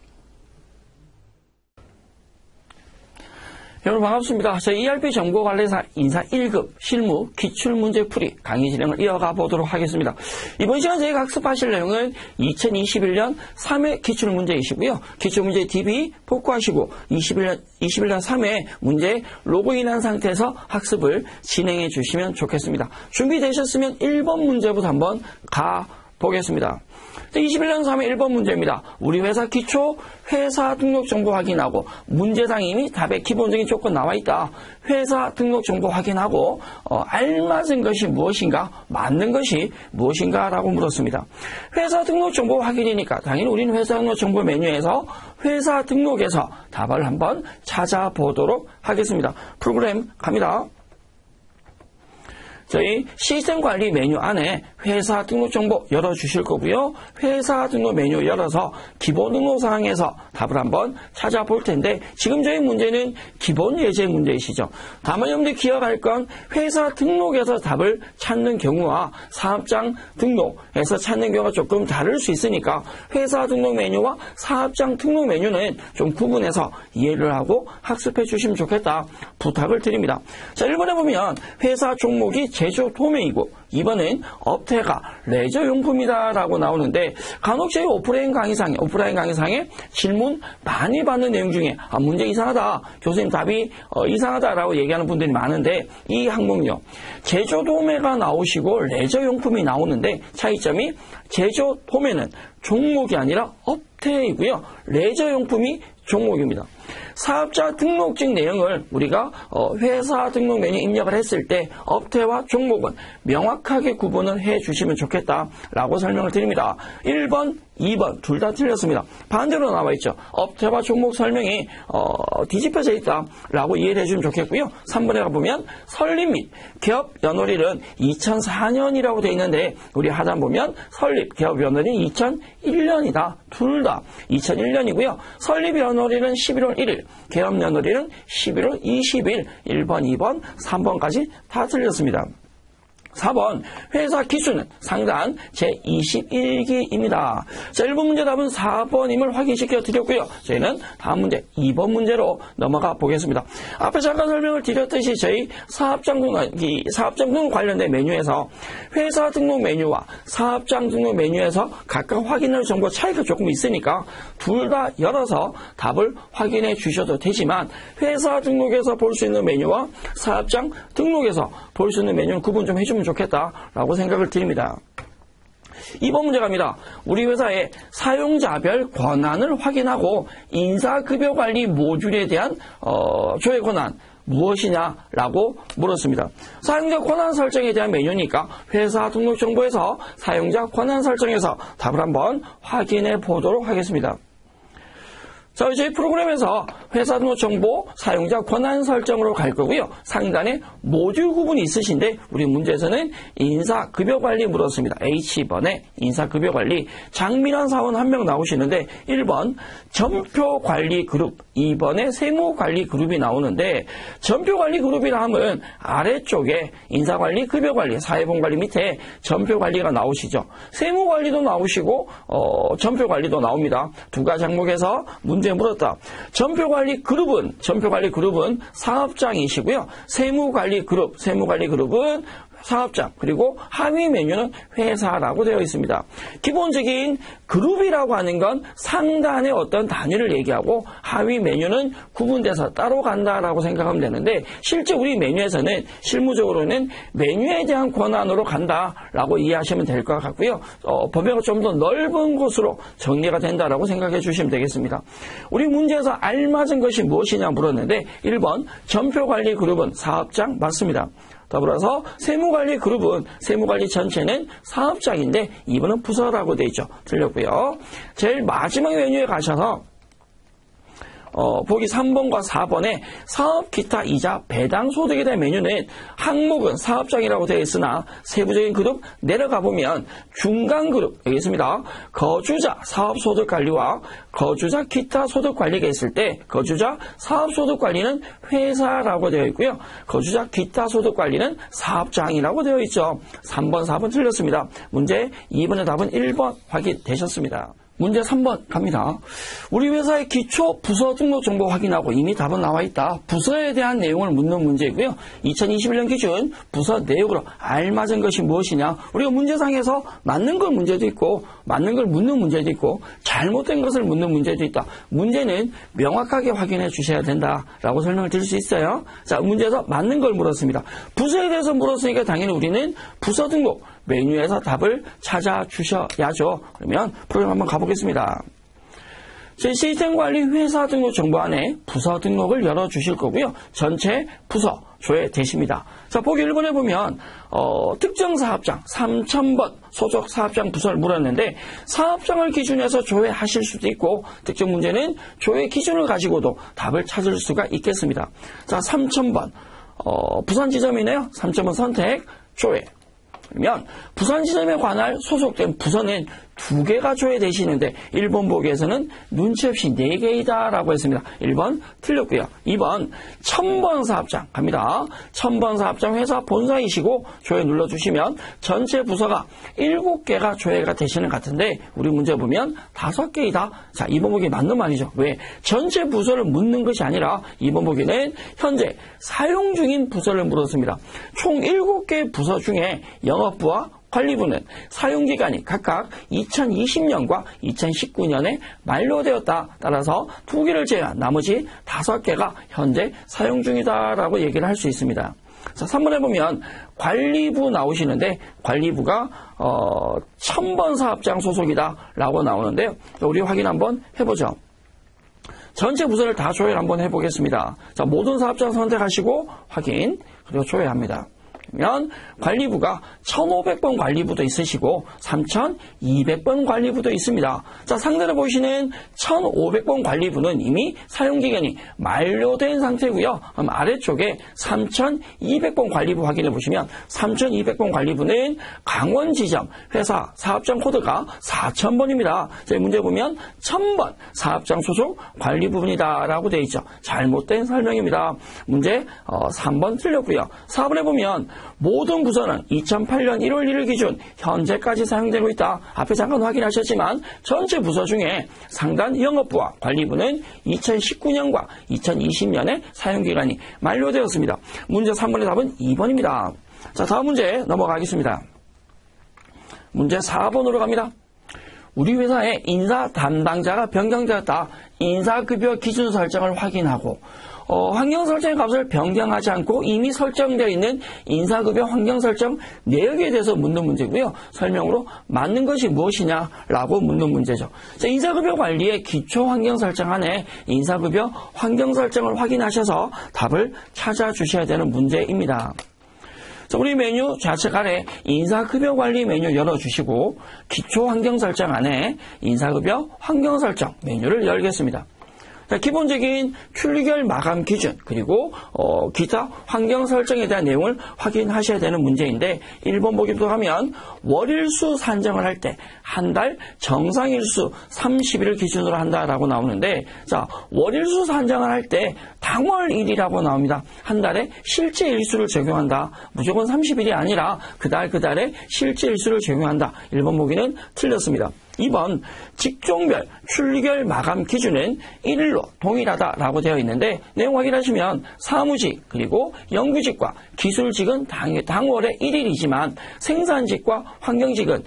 여러분 반갑습니다. 저희 이알피 정보관리사 인사 일 급 실무 기출문제풀이 강의 진행을 이어가 보도록 하겠습니다. 이번 시간 저희가 학습하실 내용은 이천이십일 년 삼 회 기출문제이시고요. 기출문제 디비 복구하시고 이십일 년, 이십일 년 삼 회 문제 로그인한 상태에서 학습을 진행해 주시면 좋겠습니다. 준비되셨으면 일 번 문제부터 한번 가보겠습니다. 이십일 년 삼 회 일 번 문제입니다. 우리 회사 기초 회사 등록 정보 확인하고 문제상 이미 답의 기본적인 조건 나와 있다. 회사 등록 정보 확인하고 어, 알맞은 것이 무엇인가, 맞는 것이 무엇인가 라고 물었습니다. 회사 등록 정보 확인이니까 당연히 우리는 회사 등록 정보 메뉴에서 회사 등록에서 답을 한번 찾아보도록 하겠습니다. 프로그램 갑니다. 저희 시스템 관리 메뉴 안에 회사 등록 정보 열어주실 거고요. 회사 등록 메뉴 열어서 기본 등록 사항에서 답을 한번 찾아볼 텐데, 지금 저희 문제는 기본 예제 문제이시죠. 다만 여러분들 기억할 건 회사 등록에서 답을 찾는 경우와 사업장 등록에서 찾는 경우가 조금 다를 수 있으니까 회사 등록 메뉴와 사업장 등록 메뉴는 좀 구분해서 이해를 하고 학습해 주시면 좋겠다 부탁을 드립니다. 자, 일 번에 보면 회사 종목이 제조 도매이고 이 번은 업태가 레저용품이다 라고 나오는데, 간혹 저희 오프라인 강의상에 오프라인 강의상에 질문 많이 받는 내용 중에 아, 문제 이상하다, 교수님 답이 어, 이상하다라고 얘기하는 분들이 많은데, 이 항목요, 제조 도매가 나오시고 레저용품이 나오는데 차이점이 제조 도매는 종목이 아니라 업태이고요, 레저용품이 종목입니다. 사업자 등록증 내용을 우리가 어, 회사 등록 메뉴 입력을 했을 때 업태와 종목은 명확하게 구분을 해 주시면 좋겠다라고 설명을 드립니다. 일 번, 이 번 둘 다 틀렸습니다. 반대로 나와 있죠. 업태와 종목 설명이 어, 뒤집혀져 있다라고 이해를 해주면 좋겠고요. 삼 번에 가보면 설립 및 개업 연월일은 이천사 년이라고 되어 있는데 우리 하단 보면 설립, 개업 연월이 이천일 년이다. 둘 다 이천일 년이고요. 설립 연월일은 십일월 일일, 개업 연월일은 십일월 이십일. 일 번, 이 번, 삼 번까지 다 틀렸습니다. 사 번 회사 기수는 상단 제이십일 기입니다. 자, 일 번 문제 답은 사 번임을 확인시켜 드렸고요. 저희는 다음 문제 이 번 문제로 넘어가 보겠습니다. 앞에 잠깐 설명을 드렸듯이 저희 사업장 등록, 사업장 등록 관련된 메뉴에서 회사 등록 메뉴와 사업장 등록 메뉴에서 각각 확인할 정보 차이가 조금 있으니까 둘 다 열어서 답을 확인해 주셔도 되지만 회사 등록에서 볼 수 있는 메뉴와 사업장 등록에서 볼 수 있는 메뉴는 구분 좀 해주면 좋겠다라고 생각을 드립니다. 이 번 문제 갑니다. 우리 회사의 사용자별 권한을 확인하고 인사급여관리 모듈에 대한 어, 조회 권한 무엇이냐라고 물었습니다. 사용자 권한 설정에 대한 메뉴니까 회사 등록 정보에서 사용자 권한 설정에서 답을 한번 확인해 보도록 하겠습니다. 자, 저희 프로그램에서 회사 등록 정보 사용자 권한 설정으로 갈 거고요. 상단에 모듈 구분이 있으신데 우리 문제에서는 인사급여관리 물었습니다. H번에 인사급여관리 장미란 사원 한 명 나오시는데 일 번 전표관리 그룹, 이 번에 세무관리 그룹이 나오는데 전표관리 그룹이라 하면 아래쪽에 인사관리, 급여관리, 사회보험관리 밑에 전표관리가 나오시죠. 세무관리도 나오시고 어, 전표관리도 나옵니다. 두 가지 항목에서 문제 물었다. 전표관리 그룹은 전표관리 그룹은 사업장이시고요. 세무관리 그룹, 세무관리 그룹은 사업장, 그리고 하위 메뉴는 회사라고 되어 있습니다. 기본적인 그룹이라고 하는 건 상단의 어떤 단위를 얘기하고 하위 메뉴는 구분돼서 따로 간다라고 생각하면 되는데 실제 우리 메뉴에서는 실무적으로는 메뉴에 대한 권한으로 간다라고 이해하시면 될 것 같고요. 어, 범위가 좀 더 넓은 곳으로 정리가 된다라고 생각해 주시면 되겠습니다. 우리 문제에서 알맞은 것이 무엇이냐 물었는데 일 번 전표관리 그룹은 사업장 맞습니다. 더불어서 세무관리 그룹은 세무관리 전체는 사업장인데 이 번은 부서라고 되어 있죠. 틀렸고요. 제일 마지막 메뉴에 가셔서 어, 보기 삼 번과 사 번에 사업 기타 이자 배당 소득에 대한 메뉴는 항목은 사업장이라고 되어 있으나 세부적인 그룹 내려가 보면 중간 그룹 여기 있습니다. 거주자 사업소득 관리와 거주자 기타 소득 관리가 있을 때 거주자 사업소득 관리는 회사라고 되어 있고요. 거주자 기타 소득 관리는 사업장이라고 되어 있죠. 삼 번, 사 번 틀렸습니다. 문제 이 번의 답은 일 번 확인되셨습니다. 문제 삼 번 갑니다. 우리 회사의 기초 부서 등록 정보 확인하고 이미 답은 나와 있다. 부서에 대한 내용을 묻는 문제이고요. 이천이십일 년 기준 부서 내역으로 알맞은 것이 무엇이냐. 우리가 문제상에서 맞는 걸 문제도 있고 맞는 걸 묻는 문제도 있고 잘못된 것을 묻는 문제도 있다. 문제는 명확하게 확인해 주셔야 된다라고 설명을 드릴 수 있어요. 자, 문제에서 맞는 걸 물었습니다. 부서에 대해서 물었으니까 당연히 우리는 부서 등록 메뉴에서 답을 찾아주셔야죠. 그러면 프로그램 한번 가보겠습니다. 저희 시스템 관리 회사 등록 정보 안에 부서 등록을 열어주실 거고요. 전체 부서 조회되십니다. 자, 보기 일 번에 보면 어, 특정 사업장 삼천 번 소속 사업장 부서를 물었는데 사업장을 기준해서 조회하실 수도 있고 특정 문제는 조회 기준을 가지고도 답을 찾을 수가 있겠습니다. 자, 삼천 번 어, 부산 지점이네요. 삼천 번 선택 조회. 그러면 부산 지점에 관할 소속된 부서는 두 개가 조회되시는데 일 번 보기에서는 눈치 없이 네 개이다라고 했습니다. 일 번 틀렸고요. 이 번 천 번 사업장 갑니다. 천 번 사업장 회사 본사이시고 조회 눌러주시면 전체 부서가 일곱 개가 조회가 되시는 것 같은데 우리 문제 보면 다섯 개이다. 자, 이 번 보기 맞는 말이죠. 왜? 전체 부서를 묻는 것이 아니라 이 번 보기는 현재 사용 중인 부서를 물었습니다. 총 일곱 개 부서 중에 영업부와 관리부는 사용기간이 각각 이천이십 년과 이천십구 년에 만료되었다. 따라서 두 개를 제외한 나머지 다섯 개가 현재 사용 중이다라고 얘기를 할 수 있습니다. 자, 삼 번에 보면 관리부 나오시는데 관리부가 어, 천 번 사업장 소속이다라고 나오는데요. 우리 확인 한번 해보죠. 전체 부서를 다 조회를 한번 해보겠습니다. 자, 모든 사업장 선택하시고 확인, 그리고 조회합니다. 그러면 관리부가 천오백 번 관리부도 있으시고 삼천이백 번 관리부도 있습니다. 자, 상단에 보시는 천오백 번 관리부는 이미 사용기간이 만료된 상태고요. 그럼 아래쪽에 삼천이백 번 관리부 확인해 보시면 삼천이백 번 관리부는 강원 지점 회사 사업장 코드가 사천 번입니다. 저희 문제 보면 천 번 사업장 소속 관리부분이다 라고 되어 있죠. 잘못된 설명입니다. 문제 어, 삼 번 틀렸고요. 사 번에 보면 모든 부서는 이천팔 년 일월 일일 기준 현재까지 사용되고 있다. 앞에 잠깐 확인하셨지만 전체 부서 중에 상단 영업부와 관리부는 이천십구 년과 이천이십 년에 사용기간이 만료되었습니다. 문제 삼 번의 답은 이 번입니다. 자, 다음 문제 넘어가겠습니다. 문제 사 번으로 갑니다. 우리 회사의 인사 담당자가 변경되었다. 인사급여 기준 설정을 확인하고 어, 환경 설정의 값을 변경하지 않고 이미 설정되어 있는 인사급여 환경 설정 내역에 대해서 묻는 문제고요. 설명으로 맞는 것이 무엇이냐라고 묻는 문제죠. 자, 인사급여 관리의 기초 환경 설정 안에 인사급여 환경 설정을 확인하셔서 답을 찾아주셔야 되는 문제입니다. 자, 우리 메뉴 좌측 아래 인사급여 관리 메뉴 열어주시고 기초 환경 설정 안에 인사급여 환경 설정 메뉴를 열겠습니다. 자, 기본적인 출결 마감 기준 그리고 어, 기타 환경 설정에 대한 내용을 확인하셔야 되는 문제인데 일 번 보기부터 가면 월일수 산정을 할 때 한 달 정상일수 삼십 일을 기준으로 한다라고 나오는데 자, 월일수 산정을 할 때 당월일이라고 나옵니다. 한 달에 실제 일수를 적용한다. 무조건 삼십 일이 아니라 그달 그달에 실제 일수를 적용한다. 일 번 보기는 틀렸습니다. 이 번 직종별 출결 마감 기준은 일 일로 동일하다라고 되어 있는데 내용 확인하시면 사무직 그리고 영구직과 기술직은 당, 당월에 일 일이지만 생산직과 환경직은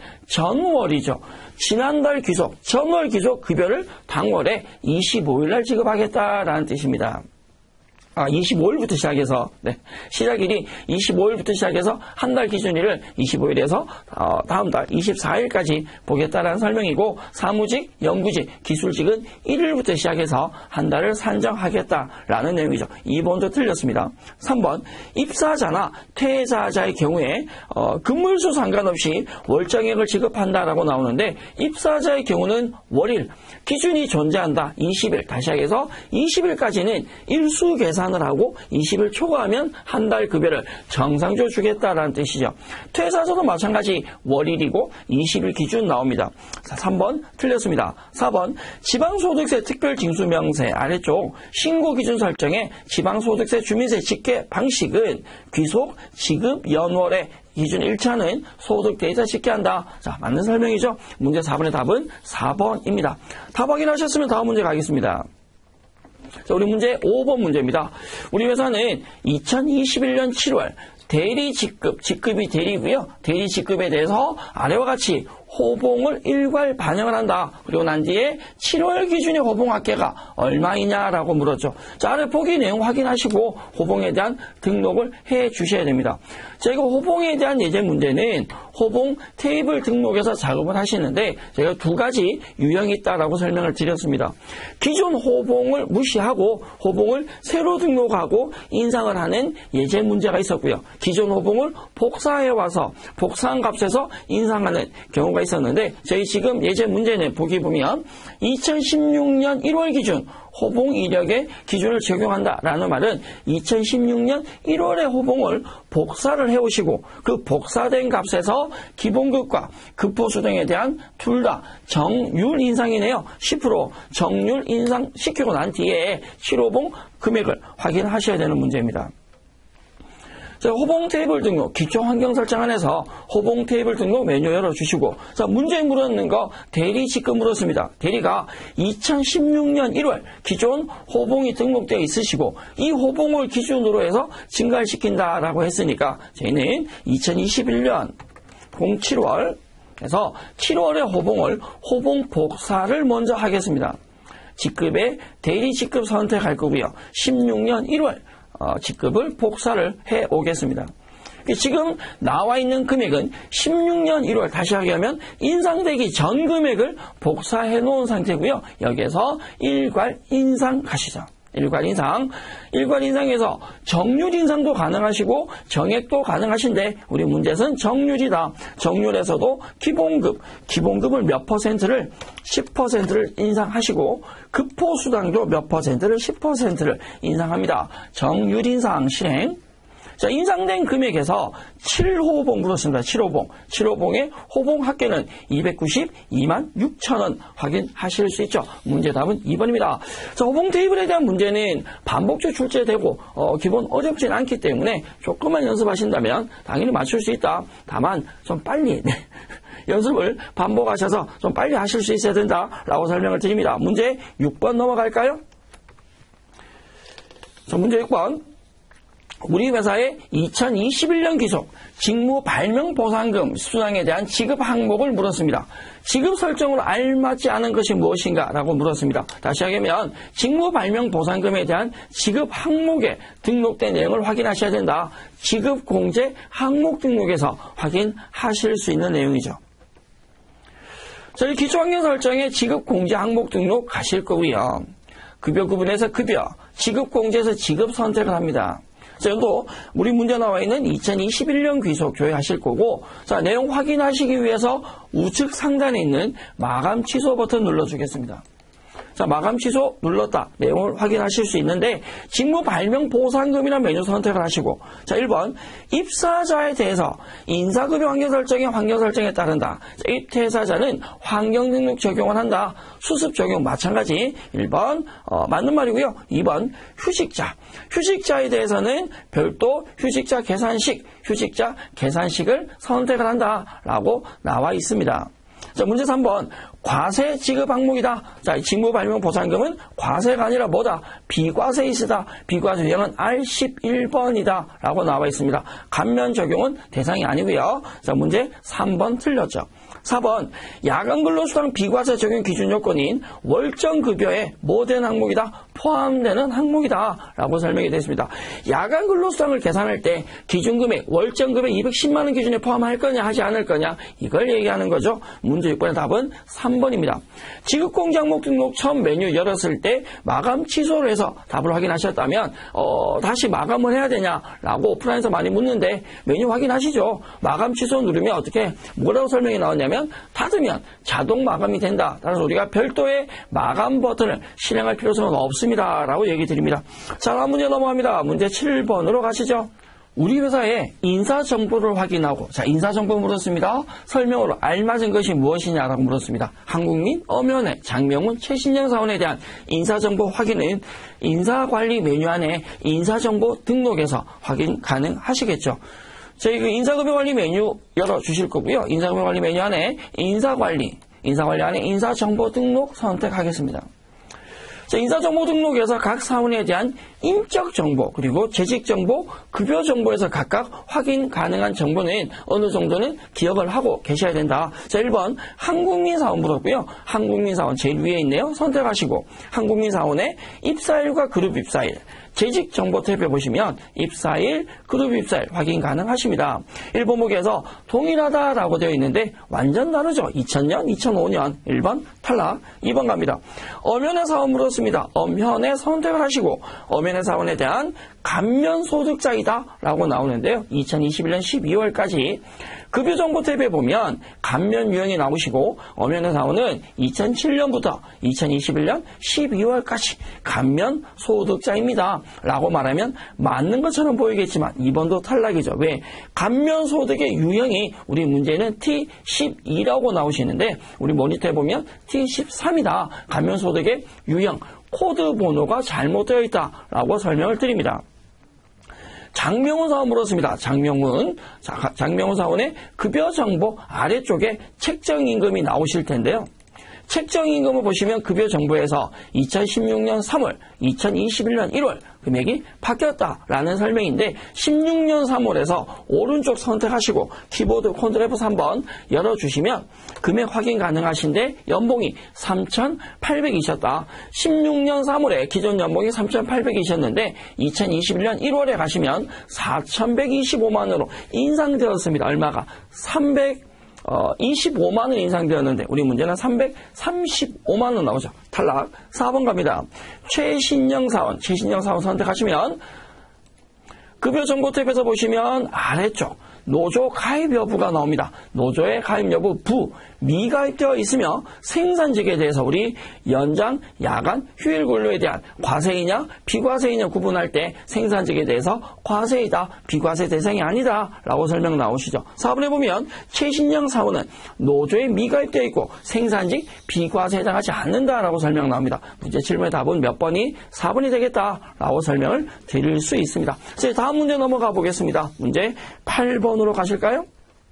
전월이죠. 지난달 귀속, 전월 귀속 급여를 당월에 이십오 일 날 지급하겠다라는 뜻입니다. 아, 이십오 일부터 시작해서, 네. 시작일이 이십오 일부터 시작해서 한 달 기준일을 이십오 일에서, 어, 다음 달 이십사 일까지 보겠다라는 설명이고, 사무직, 영구직, 기술직은 일 일부터 시작해서 한 달을 산정하겠다라는 내용이죠. 이 번도 틀렸습니다. 삼 번, 입사자나 퇴사자의 경우에, 어, 근무일수 상관없이 월정액을 지급한다라고 나오는데, 입사자의 경우는 월일, 기준이 존재한다. 이십 일, 다시 시작해서 이십 일까지는 일수 계산 을 하고 이십 일 초과하면 한 달 급여를 정상적으로 주겠다라는 뜻이죠. 퇴사자도 마찬가지 월일이고 이십 일 기준 나옵니다. 자, 삼 번 틀렸습니다. 사 번 지방소득세 특별징수명세 아래쪽 신고 기준 설정의 지방소득세 주민세 집계 방식은 귀속, 지급, 연월에 기준 일차는 소득 데이터 집계한다. 자, 맞는 설명이죠. 문제 사 번의 답은 사 번입니다. 답 확인하셨으면 다음 문제 가겠습니다. 자, 우리 문제 오 번 문제입니다. 우리 회사는 이천이십일 년 칠월 대리 직급, 직급이 대리고요. 대리 직급에 대해서 아래와 같이 호봉을 일괄 반영을 한다. 그리고 난 뒤에 칠월 기준의 호봉합계가 얼마이냐라고 물었죠. 자, 아래 보기 내용 확인하시고 호봉에 대한 등록을 해 주셔야 됩니다. 저희가 호봉에 대한 예제 문제는 호봉 테이블 등록에서 작업을 하시는데 저희가 두 가지 유형이 있다라고 설명을 드렸습니다. 기존 호봉을 무시하고 호봉을 새로 등록하고 인상을 하는 예제 문제가 있었고요. 기존 호봉을 복사해 와서 복사한 값에서 인상하는 경우가 있었는데 저희 지금 예제 문제는 보기 보면 이천십육 년 일월 기준 호봉 이력의 기준을 적용한다라는 말은 이천십육 년 일월의 호봉을 복사를 해오시고 그 복사된 값에서 기본급과 급보수 등에 대한 둘 다 정률 인상이네요. 십 퍼센트 정률 인상시키고 난 뒤에 칠호봉 금액을 확인하셔야 되는 문제입니다. 자, 호봉 테이블 등록, 기초 환경 설정 안에서 호봉 테이블 등록 메뉴 열어주시고, 자, 문제 물었는 거 대리 직급 물었습니다. 대리가 이천십육 년 일월 기존 호봉이 등록되어 있으시고, 이 호봉을 기준으로 해서 증가시킨다라고 했으니까, 저희는 이천이십일 년 칠월, 그래서 칠월의 호봉을 호봉 복사를 먼저 하겠습니다. 직급에 대리 직급 선택할 거고요. 십육 년 일월, 어, 직급을 복사를 해 오겠습니다. 지금 나와 있는 금액은 십육 년 일월 다시 하게 하면 인상되기 전 금액을 복사해 놓은 상태고요. 여기에서 일괄 인상 가시죠. 일괄 인상. 일괄 인상에서 정률 인상도 가능하시고 정액도 가능하신데 우리 문제는 정률이다. 정률에서도 기본급, 기본급을 몇 퍼센트를 십 퍼센트를 인상하시고 급포수당도 몇 퍼센트를 십 퍼센트를 인상합니다. 정률 인상 실행. 자, 인상된 금액에서 칠 호봉 물었습니다. 칠 호봉. 칠 호봉의 호봉 합계는 이백구십이만 육천 원 확인하실 수 있죠. 문제 답은 이 번입니다. 자, 호봉 테이블에 대한 문제는 반복적 출제되고 어, 기본 어렵진 않기 때문에 조금만 연습하신다면 당연히 맞출 수 있다. 다만 좀 빨리 네. 연습을 반복하셔서 좀 빨리 하실 수 있어야 된다라고 설명을 드립니다. 문제 육 번 넘어갈까요? 자, 문제 육 번. 우리 회사의 이천이십일 년 기속 직무 발명 보상금 수당에 대한 지급 항목을 물었습니다. 지급 설정으로 알맞지 않은 것이 무엇인가 라고 물었습니다. 다시 하면 직무 발명 보상금에 대한 지급 항목에 등록된 내용을 확인하셔야 된다. 지급 공제 항목 등록에서 확인하실 수 있는 내용이죠. 저희 기초환경 설정에 지급 공제 항목 등록 가실 거고요. 급여 구분에서 급여, 지급 공제에서 지급 선택을 합니다. 자, 또 우리 문제 나와 있는 이천이십일 년 귀속 조회하실 거고, 자, 내용 확인하시기 위해서 우측 상단에 있는 마감 취소 버튼 눌러주겠습니다. 자, 마감 취소 눌렀다. 내용을 확인하실 수 있는데 직무 발명 보상금이라는 메뉴 선택을 하시고, 자, 일 번 입사자에 대해서 인사급여 환경 설정의 환경 설정에 따른다. 자, 입퇴사자는 환경 등록 적용을 한다. 수습 적용 마찬가지. 일 번 어, 맞는 말이고요. 이 번 휴직자. 휴직자에 대해서는 별도 휴직자 계산식, 휴직자 계산식을 선택을 한다라고 나와 있습니다. 자, 문제 삼 번. 과세 지급 항목이다. 자, 직무 발명 보상금은 과세가 아니라 뭐다? 비과세이시다. 비과세 유형은 알 십일 번이다. 라고 나와 있습니다. 감면 적용은 대상이 아니고요. 자, 문제 삼 번 틀렸죠. 사 번. 야간 근로수당 비과세 적용 기준 요건인 월정 급여에 뭐된 항목이다? 포함되는 항목이다. 라고 설명이 되어 있습니다. 야간 근로수당을 계산할 때 기준금액, 월정금액 이백십만 원 기준에 포함할 거냐 하지 않을 거냐 이걸 얘기하는 거죠. 문제 육 번의 답은 삼 번입니다. 지급공제 항목 등록 처음 메뉴 열었을 때 마감 취소를 해서 답을 확인하셨다면 어, 다시 마감을 해야 되냐라고 오프라인에서 많이 묻는데 메뉴 확인하시죠. 마감 취소 누르면 어떻게 뭐라고 설명이 나왔냐면 닫으면 자동 마감이 된다. 따라서 우리가 별도의 마감 버튼을 실행할 필요성은 없습니다. 라고 얘기 드립니다. 자, 다음 문제 넘어갑니다. 문제 칠 번으로 가시죠. 우리 회사의 인사정보를 확인하고, 자, 인사정보 물었습니다. 설명으로 알맞은 것이 무엇이냐라고 물었습니다. 한국민, 엄연의, 장명훈, 최신영 사원에 대한 인사정보 확인은 인사관리 메뉴 안에 인사정보 등록에서 확인 가능하시겠죠. 저희 그 인사급여관리 메뉴 열어주실 거고요. 인사급여관리 메뉴 안에 인사관리, 인사관리 안에 인사정보 등록 선택하겠습니다. 자, 인사정보 등록에서 각 사원에 대한 인적 정보, 그리고 재직 정보, 급여 정보에서 각각 확인 가능한 정보는 어느 정도는 기억을 하고 계셔야 된다. 자, 일 번 한국민 사원 물었고요. 한국민 사원 제일 위에 있네요. 선택하시고 한국민 사원의 입사일과 그룹 입사일, 재직 정보 탭에 보시면 입사일, 그룹 입사일 확인 가능하십니다. 일 번목에서 동일하다라고 되어 있는데 완전 다르죠. 이천 년, 이천오 년. 일 번 탈락. 이 번 갑니다. 엄연의 사원 물었습니다. 엄연의 선택을 하시고 엄연의 사원에 대한 감면소득자이다 라고 나오는데요. 이천이십일 년 십이월까지 급여정보 탭에 보면 감면 유형이 나오시고 엄연의 사원은 이천칠 년부터 이천이십일 년 십이월까지 감면 소득자입니다. 라고 말하면 맞는 것처럼 보이겠지만 이 번도 탈락이죠. 왜? 감면 소득의 유형이 우리 문제는 티 십이라고 나오시는데 우리 모니터에 보면 티 십삼이다. 감면 소득의 유형, 코드 번호가 잘못되어 있다라고 설명을 드립니다. 장명훈 사원 물었습니다. 장명훈, 장명훈 사원의 급여 정보 아래쪽에 책정 임금이 나오실 텐데요. 책정임금을 보시면 급여 정보에서 이천십육 년 삼월, 이천이십일 년 일월 금액이 바뀌었다라는 설명인데 십육 년 삼월에서 오른쪽 선택하시고 키보드 컨트롤 에프 삼 번 열어주시면 금액 확인 가능하신데 연봉이 삼천팔백이셨다. 십육 년 삼월에 기존 연봉이 삼천팔백이셨는데 이천이십일 년 일월에 가시면 사천백이십오만 원으로 인상되었습니다. 얼마가? 삼백이십오만 원 인상되었는데 우리 문제는 삼백삼십오만 원 나오죠. 탈락. 사 번 갑니다. 최신형 사원, 최신형 사원 선택하시면 급여 정보 탭에서 보시면 아래쪽 노조 가입 여부가 나옵니다. 노조의 가입 여부 부, 미가입되어 있으며 생산직에 대해서 우리 연장, 야간, 휴일 근로에 대한 과세이냐 비과세이냐 구분할 때 생산직에 대해서 과세이다, 비과세 대상이 아니다 라고 설명 나오시죠. 사 번에 보면 최신형 사원은 노조에 미가입되어 있고 생산직 비과세에 해당하지 않는다라고 설명 나옵니다. 문제 칠 번의 답은 몇 번이? 사 번이 되겠다라고 설명을 드릴 수 있습니다. 자, 다음 문제 넘어가 보겠습니다. 문제 팔 번으로 가실까요?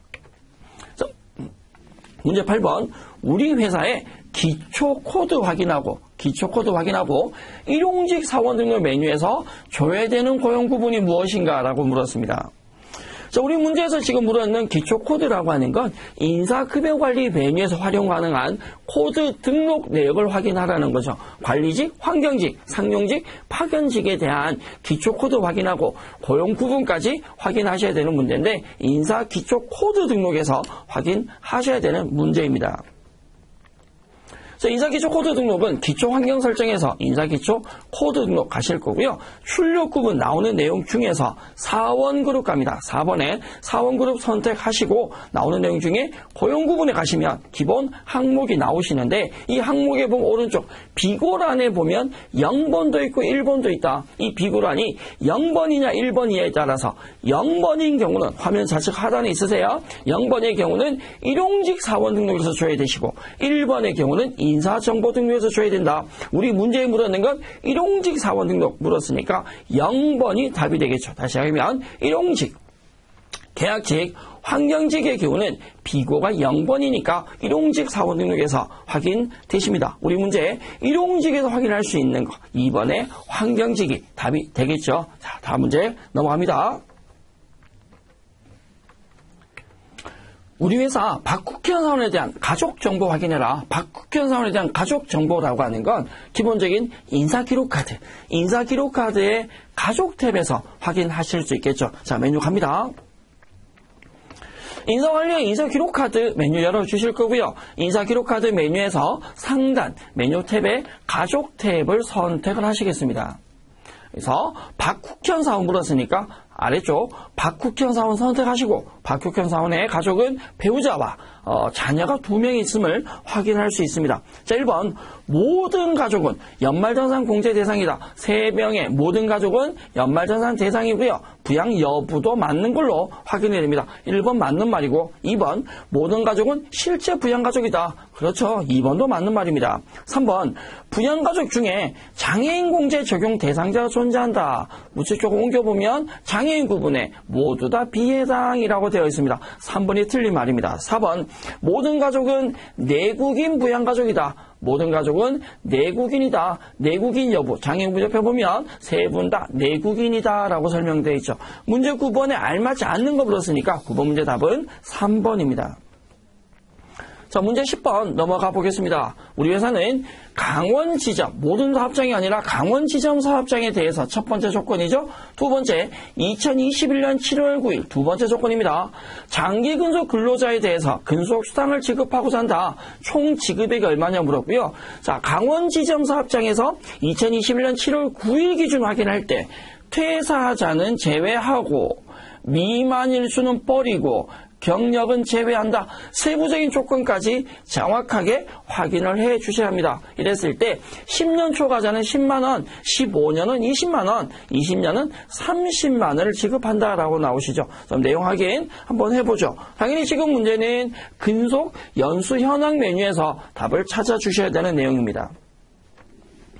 자, 문제 팔 번. 우리 회사의 기초 코드 확인하고 기초 코드 확인하고 일용직 사원 등록 메뉴에서 줘야 되는 고용 구분이 무엇인가 라고 물었습니다. 자, 우리 문제에서 지금 물었는 기초 코드라고 하는 건 인사급여관리 메뉴에서 활용 가능한 코드 등록 내역을 확인하라는 거죠. 관리직, 환경직, 상용직, 파견직에 대한 기초 코드 확인하고 고용 구분까지 확인하셔야 되는 문제인데 인사 기초 코드 등록에서 확인하셔야 되는 문제입니다. 자, 인사기초 코드 등록은 기초 환경 설정에서 인사기초 코드 등록 가실 거고요. 출력 구분 나오는 내용 중에서 사원 그룹 갑니다. 사 번에 사원 그룹 선택하시고 나오는 내용 중에 고용 구분에 가시면 기본 항목이 나오시는데 이 항목에 보면 오른쪽 비고란에 보면 영 번도 있고 일 번도 있다. 이 비고란이 영 번이냐 일 번이냐에 따라서 영 번인 경우는 화면 좌측 하단에 있으세요. 영 번의 경우는 일용직 사원 등록에서 줘야 되시고 일 번의 경우는 인사정보 등록에서 줘야 된다. 우리 문제에 물었는 건 일용직 사원 등록 물었으니까 영 번이 답이 되겠죠. 다시 하면 일용직, 계약직, 환경직의 경우는 비고가 영 번이니까 일용직 사원 등록에서 확인되십니다. 우리 문제 일용직에서 확인할 수 있는 거 이 번에 환경직이 답이 되겠죠. 자, 다음 문제 넘어갑니다. 우리 회사 박국현 사원에 대한 가족정보 확인해라. 박국현 사원에 대한 가족정보라고 하는 건 기본적인 인사기록카드, 인사기록카드의 가족 탭에서 확인하실 수 있겠죠. 자, 메뉴 갑니다. 인사관리의 인사기록카드 메뉴 열어주실 거고요. 인사기록카드 메뉴에서 상단 메뉴 탭에 가족 탭을 선택을 하시겠습니다. 그래서 박국현 사원 물었으니까 아래쪽 박국현 사원 선택하시고 박국현 사원의 가족은 배우자와 어, 자녀가 두 명 있음을 확인할 수 있습니다. 자, 일 번 모든 가족은 연말정산 공제 대상이다. 세 명의 모든 가족은 연말정산 대상이고요. 부양 여부도 맞는 걸로 확인이 됩니다. 일 번 맞는 말이고 이 번 모든 가족은 실제 부양가족이다. 그렇죠. 이 번도 맞는 말입니다. 삼 번 부양가족 중에 장애인 공제 적용 대상자가 존재한다. 우측 쪽 옮겨보면 장애인 구분에 모두 다 비해당이라고 되어 있습니다. 삼 번이 틀린 말입니다. 사 번 모든 가족은 내국인 부양가족이다. 모든 가족은 내국인이다. 내국인 여부 장애인 옆에 보면 세 분 다 내국인이다 라고 설명되어 있죠. 문제 구 번에 알맞지 않는 거 물었으니까 구 번 문제 답은 삼 번입니다. 자, 문제 십 번 넘어가 보겠습니다. 우리 회사는 강원지점, 모든 사업장이 아니라 강원지점 사업장에 대해서 첫 번째 조건이죠. 두 번째, 이천이십일 년 칠월 구일 두 번째 조건입니다. 장기 근속 근로자에 대해서 근속 수당을 지급하고자 한다. 총 지급액이 얼마냐 물었고요. 자, 강원지점 사업장에서 이천이십일 년 칠월 구일 기준 확인할 때 퇴사자는 제외하고 미만일 수는 뻘이고 경력은 제외한다. 세부적인 조건까지 정확하게 확인을 해 주셔야 합니다. 이랬을 때 십 년 초과자는 십만 원, 십오 년은 이십만 원, 이십 년은 삼십만 원을 지급한다라고 나오시죠. 그럼 내용 확인 한번 해보죠. 당연히 지금 문제는 근속 연수 현황 메뉴에서 답을 찾아주셔야 되는 내용입니다.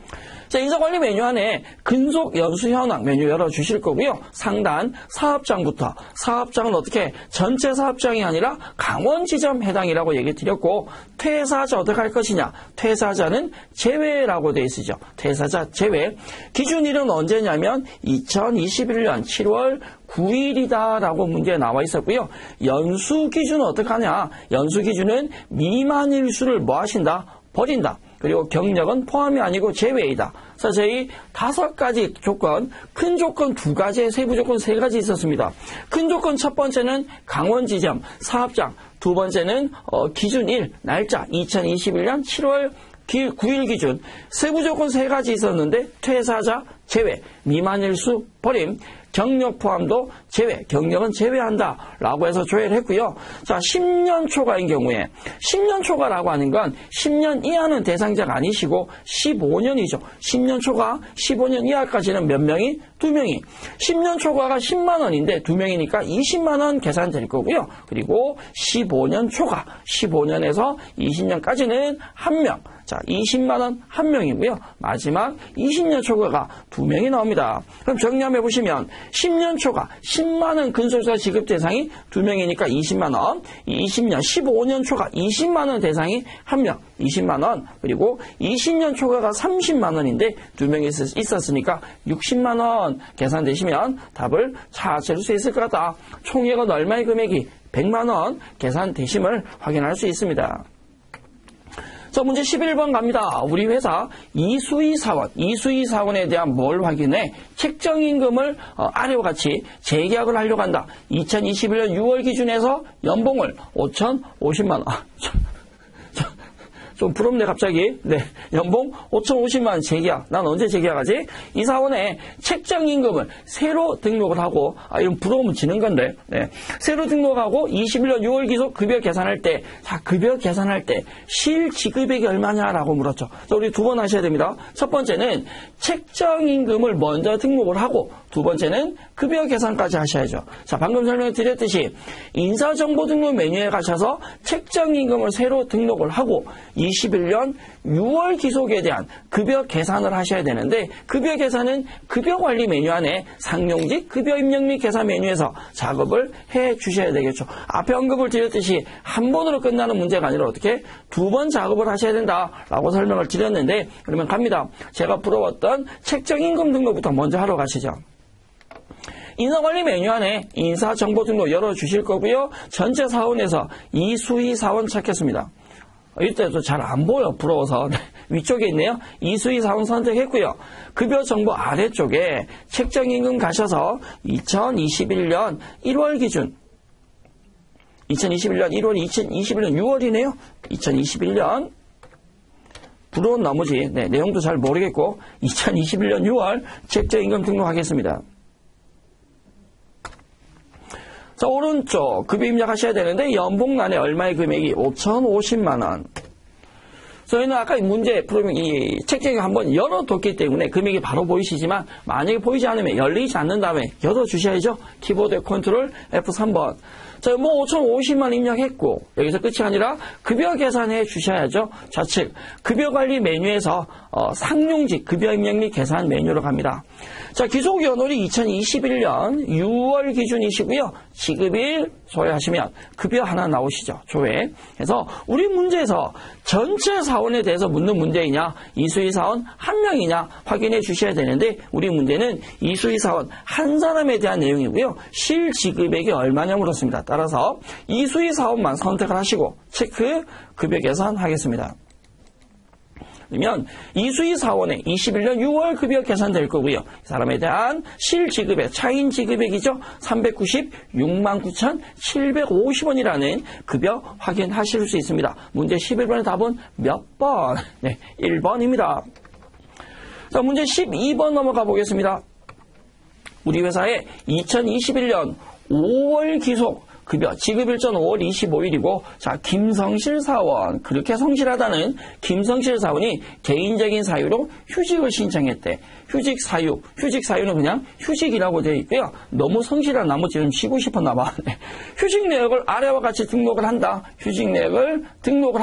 자, 인사관리 메뉴 안에 근속 연수 현황 메뉴 열어주실 거고요. 상단 사업장부터, 사업장은 어떻게 전체 사업장이 아니라 강원 지점 해당이라고 얘기 드렸고, 퇴사자 어떻게 할 것이냐, 퇴사자는 제외라고 되어 있으죠. 퇴사자 제외. 기준일은 언제냐면 이천이십일 년 칠월 구일이다라고 문제에 나와 있었고요. 연수 기준은 어떻게 하냐, 연수 기준은 미만 일수를 뭐 하신다? 버린다. 그리고 경력은 포함이 아니고 제외이다. 그래서 저희 다섯 가지 조건, 큰 조건 두 가지, 세부 조건 세 가지 있었습니다. 큰 조건 첫 번째는 강원 지점, 사업장, 두 번째는 어, 기준일, 날짜 이천이십일 년 칠월 구일 기준, 세부 조건 세 가지 있었는데 퇴사자 제외, 미만 일수 버림, 경력 포함도 제외, 경력은 제외한다 라고 해서 조회를 했고요. 자, 십 년 초과인 경우에, 십 년 초과라고 하는 건 십 년 이하는 대상자가 아니시고 십오 년이죠. 십 년 초과, 십오 년 이하까지는 몇 명이? 두 명이. 십 년 초과가 십만 원인데 두 명이니까 이십만 원 계산될 거고요. 그리고 십오 년 초과, 십오 년에서 이십 년까지는 한 명. 자, 이십만 원 한 명이고요. 마지막 이십 년 초과가 두 명이 나옵니다. 그럼 정리해 보시면 십 년 초과 십만 원 근속자 지급 대상이 두 명이니까 이십만 원, 이십 년, 십오 년 초과 이십만 원 대상이 한 명, 이십만 원, 그리고 이십 년 초과가 삼십만 원인데 두 명이 있었으니까 육십만 원 계산되시면 답을 찾을 수 있을 것 같다. 총액은 얼마의 금액이? 백만 원 계산되심을 확인할 수 있습니다. 자, 문제 십일 번 갑니다. 우리 회사 이수희 사원, 이수희 사원에 대한 뭘 확인해? 책정임금을 어, 아래와 같이 재계약을 하려고 한다. 이천이십일 년 유월 기준에서 연봉을 오천오십만 원. 좀 부럽네 갑자기. 네, 연봉 오천오십만 원 재계약. 난 언제 재계약하지? 이 사원에 책정임금을 새로 등록을 하고, 아 이런 부러우면 지는 건데, 네, 새로 등록하고 이십일 년 유월 기속 급여 계산할 때, 자 급여 계산할 때 실지급액이 얼마냐라고 물었죠. 자, 우리 두 번 하셔야 됩니다. 첫 번째는 책정임금을 먼저 등록을 하고, 두 번째는 급여 계산까지 하셔야죠. 자, 방금 설명드렸듯이 인사정보 등록 메뉴에 가셔서 책정임금을 새로 등록을 하고 이십일 년 유월 기속에 대한 급여 계산을 하셔야 되는데, 급여 계산은 급여관리 메뉴 안에 상용직 급여 입력 및 계산 메뉴에서 작업을 해 주셔야 되겠죠. 앞에 언급을 드렸듯이 한 번으로 끝나는 문제가 아니라 어떻게 두 번 작업을 하셔야 된다라고 설명을 드렸는데, 그러면 갑니다. 제가 부러웠던 책정임금 등록부터 먼저 하러 가시죠. 인사관리 메뉴 안에 인사정보 등록 열어주실 거고요. 전체 사원에서 이수희 사원 찾겠습니다. 이때도 잘 안 보여, 부러워서. 위쪽에 있네요. 이수희 사원 선택했고요. 급여 정보 아래쪽에 책정임금 가셔서 이천이십일 년 일월 기준, 이천이십일 년 일월, 이천이십일 년 유월이네요. 이천이십일 년, 부러운 나머지, 네, 내용도 잘 모르겠고, 이천이십일 년 유월 책정임금 등록하겠습니다. 자, 오른쪽 급여 입력하셔야 되는데 연봉란에 얼마의 금액이? 오천오십만 원. 저희는 아까 문제 풀으면 이 책정을 한번 열어뒀기 때문에 금액이 바로 보이시지만, 만약에 보이지 않으면 열리지 않는 다음에 열어주셔야죠. 키보드 컨트롤 에프 삼 번. 자, 뭐 오천오십만 입력했고, 여기서 끝이 아니라 급여 계산해 주셔야죠. 좌측 급여관리 메뉴에서 어, 상용직 급여 입력 및 계산 메뉴로 갑니다. 자, 기속 연월이 이천이십일 년 유월 기준이시고요. 지급일 조회하시면 급여 하나 나오시죠. 조회. 그래서 우리 문제에서 전체 사원에 대해서 묻는 문제이냐, 이수희 사원 한 명이냐 확인해 주셔야 되는데, 우리 문제는 이수희 사원 한 사람에 대한 내용이고요. 실지급액이 얼마냐 물었습니다. 따라서 이수희 사원만 선택을 하시고 체크 급여 계산하겠습니다. 그러면 이수희 사원의 이십일 년 유월 급여 계산될 거고요. 이 사람에 대한 실지급액, 차인 지급액이죠. 삼백구십육만 구천칠백오십 원이라는 급여 확인하실 수 있습니다. 문제 십일 번의 답은 몇 번? 네, 일 번입니다. 자, 문제 십이 번 넘어가 보겠습니다. 우리 회사의 이천이십일 년 오월 기속 급여 지급일자는 오월 이십오일이고, 자, 김성실 사원, 그렇게 성실하다는 김성실 사원이 개인적인 사유로 휴직을 신청했대. 휴직 사유, 휴직 사유는 그냥 휴직이라고 되어 있고요. 너무 성실한 나머지 좀 쉬고 싶었나 봐. 휴직 내역을 아래와 같이 등록을 한다. 휴직 내역을 등록을 하고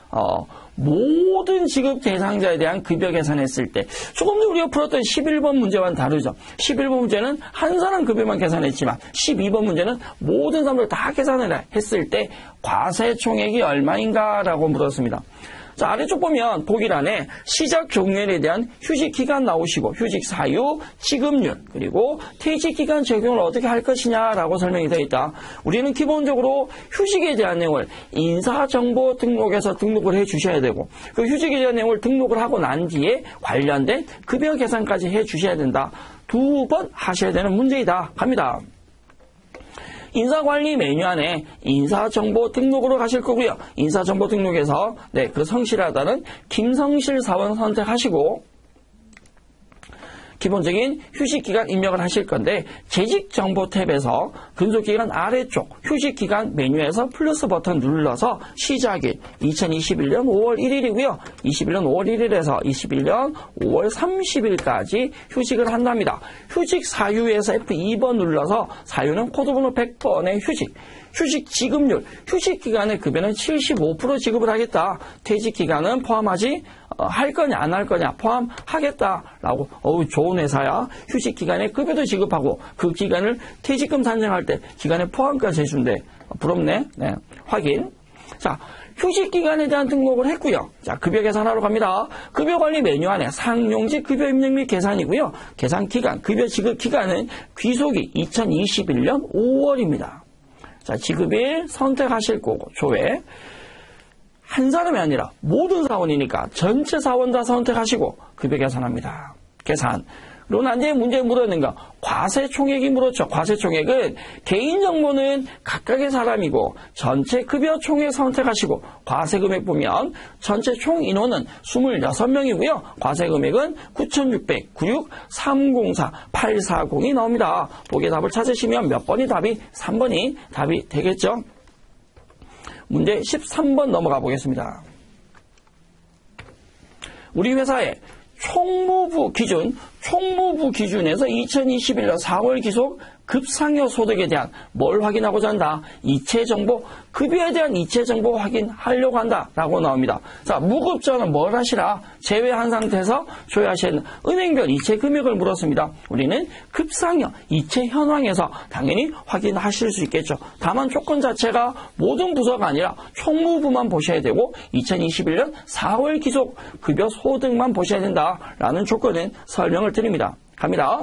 어, 모든 지급 대상자에 대한 급여 계산했을 때 조금 전 우리가 풀었던 십일 번 문제와는 다르죠. 십일 번 문제는 한 사람 급여만 계산했지만 십이 번 문제는 모든 사람들 다 계산을 했을 때 과세총액이 얼마인가라고 물었습니다. 자, 아래쪽 보면 보기란에 시작 종료일에 대한 휴직 기간 나오시고 휴직 사유, 지급률, 그리고 퇴직 기간 적용을 어떻게 할 것이냐라고 설명이 되어 있다. 우리는 기본적으로 휴직에 대한 내용을 인사정보 등록에서 등록을 해 주셔야 되고 그 휴직에 대한 내용을 등록을 하고 난 뒤에 관련된 급여 계산까지 해 주셔야 된다. 두 번 하셔야 되는 문제이다. 갑니다. 인사관리 메뉴 안에 인사정보 등록으로 가실 거고요. 인사정보 등록에서 네, 그 성실하다는 김성실 사원 선택하시고 기본적인 휴식기간 입력을 하실 건데 재직정보 탭에서 근속기간 아래쪽 휴식기간 메뉴에서 플러스 버튼 눌러서 시작일 이천이십일 년 오월 일일이고요. 이십일 년 오월 일일에서 이십일 년 오월 삼십일까지 휴식을 한답니다. 휴직 사유에서 에프 이 번 눌러서 사유는 코드번호 백 번의 휴직. 휴식 지급률, 휴식 기간의 급여는 칠십오 퍼센트 지급을 하겠다. 퇴직 기간은 포함하지 어, 할 거냐 안 할 거냐 포함하겠다라고. 어우 좋은 회사야. 휴식 기간에 급여도 지급하고 그 기간을 퇴직금 산정할 때 기간에 포함까지 해준대. 어, 부럽네. 네, 확인. 자, 휴식 기간에 대한 등록을 했고요. 자, 급여 계산하러 갑니다. 급여 관리 메뉴 안에 상용직 급여 입력 및 계산이고요. 계산 기간, 급여 지급 기간은 귀속이 이천이십일 년 오월입니다. 자, 지급일 선택하실 거고, 조회. 한 사람이 아니라 모든 사원이니까 전체 사원 다 선택하시고 급여 계산합니다. 계산. 그리고 난 뒤에 문제 물었는가? 과세총액이 물었죠. 과세총액은 개인정보는 각각의 사람이고 전체 급여 총액 선택하시고 과세금액 보면 전체 총 인원은 이십육 명이고요. 과세금액은 구천육백, 구십육, 삼공사, 팔사공이 나옵니다. 보기에 답을 찾으시면 몇 번이 답이? 삼 번이 답이 되겠죠. 문제 십삼 번 넘어가 보겠습니다. 우리 회사의 총무부 기준, 총무부 기준에서 이천이십일 년 사월 기속 급상여 소득에 대한 뭘 확인하고자 한다? 이체정보, 급여에 대한 이체정보 확인하려고 한다라고 나옵니다. 자, 무급자는 뭘 하시라? 제외한 상태에서 조회하셔야 하는 은행별 이체 금액을 물었습니다. 우리는 급상여, 이체 현황에서 당연히 확인하실 수 있겠죠. 다만 조건 자체가 모든 부서가 아니라 총무부만 보셔야 되고 이천이십일 년 사월 기속 급여 소득만 보셔야 된다라는 조건은 설명을 드립니다. 갑니다.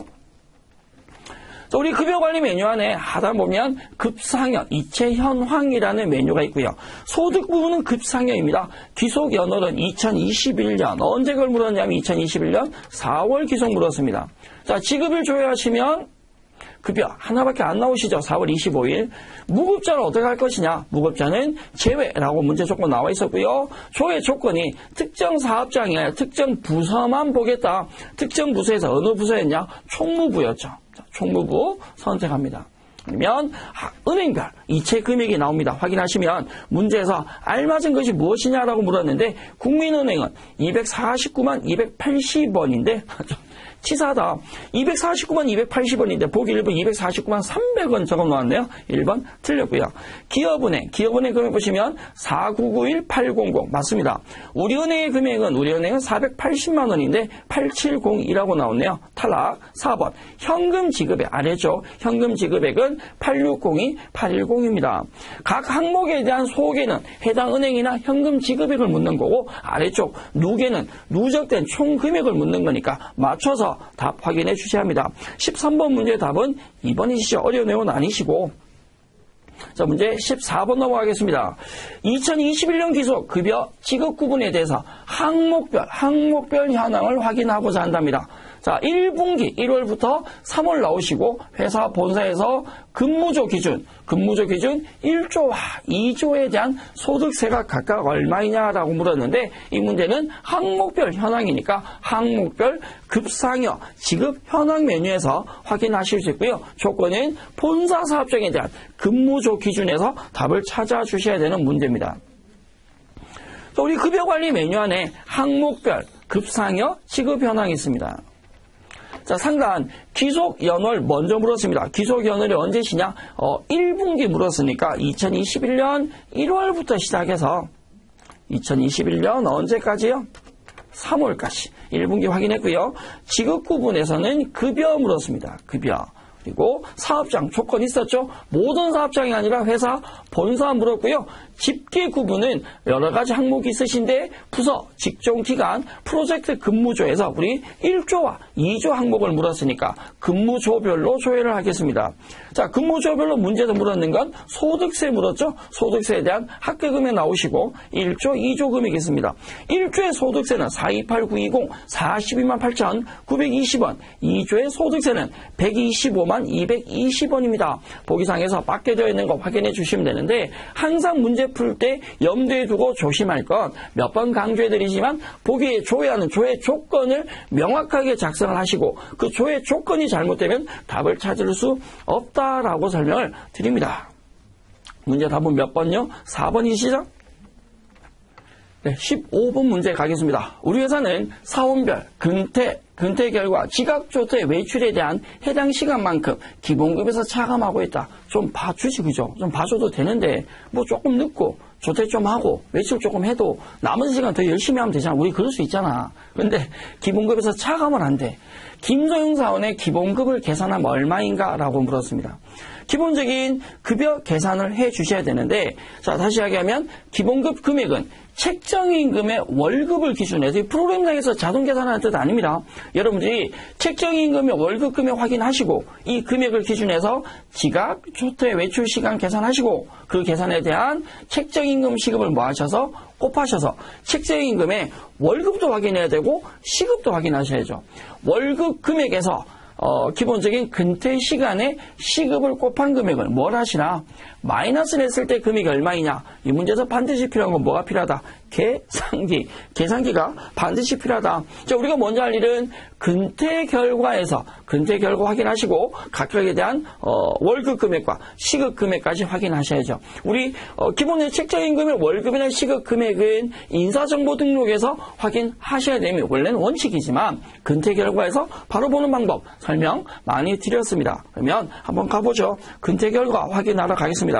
자, 우리 급여관리 메뉴 안에 하단 보면 급상여, 이체 현황이라는 메뉴가 있고요. 소득 부분은 급상여입니다. 기속 연월은 이천이십일 년, 언제 그걸 물었냐면 이천이십일 년 사월 기속 물었습니다. 자, 지급일 조회하시면 급여 하나밖에 안 나오시죠. 사월 이십오일. 무급자는 어떻게 할 것이냐? 무급자는 제외라고 문제 조건 나와 있었고요. 조회 조건이 특정 사업장이 아니라 특정 부서만 보겠다. 특정 부서에서 어느 부서였냐? 총무부였죠. 자, 총무부 선택합니다. 그러면 은행별 이체 금액이 나옵니다. 확인하시면 문제에서 알맞은 것이 무엇이냐라고 물었는데 국민은행은 이백사십구만 이백팔십 원인데 치사하다. 이백사십구만 이백팔십 원인데 보기 일 번 이백사십구만 삼백 원 적어 놓았네요. 일 번 틀렸고요. 기업은행, 기업은행 금액 보시면 사구구일 팔공공 맞습니다. 우리은행의 금액은 우리은행은 사백팔십만 원인데 팔칠공이라고 나왔네요. 탈락. 사 번 현금 지급액 아래죠. 현금 지급액은 팔육공이 팔일공입니다. 각 항목에 대한 소개는 해당 은행이나 현금 지급액을 묻는 거고 아래쪽 누계는 누적된 총 금액을 묻는 거니까 맞춰서 답 확인해 주셔야 합니다. 십삼 번 문제의 답은 이 번이시죠. 어려운 내용은 아니시고. 자, 문제 십사 번 넘어가겠습니다. 이천이십일 년 기속 급여 지급 구분에 대해서 항목별, 항목별 현황을 확인하고자 한답니다. 자, 일 분기 일월부터 삼월 나오시고 회사 본사에서 근무조 기준, 근무조 기준 일 조와 이 조에 대한 소득세가 각각 얼마이냐라고 물었는데 이 문제는 항목별 현황이니까 항목별 급상여 지급 현황 메뉴에서 확인하실 수 있고요. 조건은 본사 사업장에 대한 근무조 기준에서 답을 찾아주셔야 되는 문제입니다. 우리 급여관리 메뉴 안에 항목별 급상여 지급 현황이 있습니다. 자, 상단 기속 연월 먼저 물었습니다. 기속 연월이 언제시냐? 어, 일 분기 물었으니까 이천이십일 년 일월부터 시작해서 이천이십일 년 언제까지요? 삼월까지 일 분기 확인했고요. 지급 구분에서는 급여 물었습니다. 급여. 그리고 사업장 조건 있었죠. 모든 사업장이 아니라 회사 본사 물었고요. 집계 구분은 여러 가지 항목이 있으신데 부서, 직종 기간, 프로젝트 근무조에서 우리 일 조와 이 조 항목을 물었으니까 근무조별로 조회를 하겠습니다. 자, 근무조별로 문제에서 물었는 건 소득세 물었죠. 소득세에 대한 합계금액 나오시고 일 조, 이 조 금액이겠습니다. 일 조의 소득세는 사백이십팔만 구백이십, 사십이만 팔천구백이십 원, 이 조의 소득세는 백이십오만 이백이십 원입니다. 보기상에서 밖에 되어 있는 거 확인해 주시면 되는데 항상 문제 풀 때 염두에 두고 조심할 건 몇 번 강조해 드리지만 보기에 조회하는 조회 조건을 명확하게 작성을 하시고 그 조회 조건이 잘못되면 답을 찾을 수 없다라고 설명을 드립니다. 문제 답은 몇 번요? 사 번이시죠? 네, 십오 번 문제 가겠습니다. 우리 회사는 사원별, 근태, 근태 결과 지각조태 외출에 대한 해당 시간만큼 기본급에서 차감하고 있다. 좀 봐주지, 그죠? 좀 봐줘도 되는데 뭐 조금 늦고 조퇴 좀 하고 외출 조금 해도 남은 시간 더 열심히 하면 되잖아. 우리 그럴 수 있잖아. 근데 기본급에서 차감은 안 돼. 김소영 사원의 기본급을 계산하면 얼마인가? 라고 물었습니다. 기본적인 급여 계산을 해 주셔야 되는데, 자, 다시 이야기하면 기본급 금액은 책정임금의 월급을 기준으로 해서 프로그램상에서 자동 계산하는 뜻 아닙니다. 여러분들이 책정임금의 월급 금액 확인하시고 이 금액을 기준해서 지각, 조퇴, 외출 시간 계산하시고 그 계산에 대한 책정임금 시급을 모아셔서 곱하셔서 책정임금의 월급도 확인해야 되고 시급도 확인하셔야죠. 월급 금액에서 어, 기본적인 근태 시간에 시급을 곱한 금액을 뭘 하시나? 마이너스를 했을 때 금액이 얼마이냐? 이 문제에서 반드시 필요한 건 뭐가 필요하다? 계산기. 계산기가 반드시 필요하다. 자, 우리가 먼저 할 일은 근태 결과에서 근태 결과 확인하시고 각각에 대한 어, 월급 금액과 시급 금액까지 확인하셔야죠. 우리 어, 기본의 책정임금의 월급이나 시급 금액은 인사정보 등록에서 확인하셔야 됩니다. 원래는 원칙이지만 근태 결과에서 바로 보는 방법 설명 많이 드렸습니다. 그러면 한번 가보죠. 근태 결과 확인하러 가겠습니다.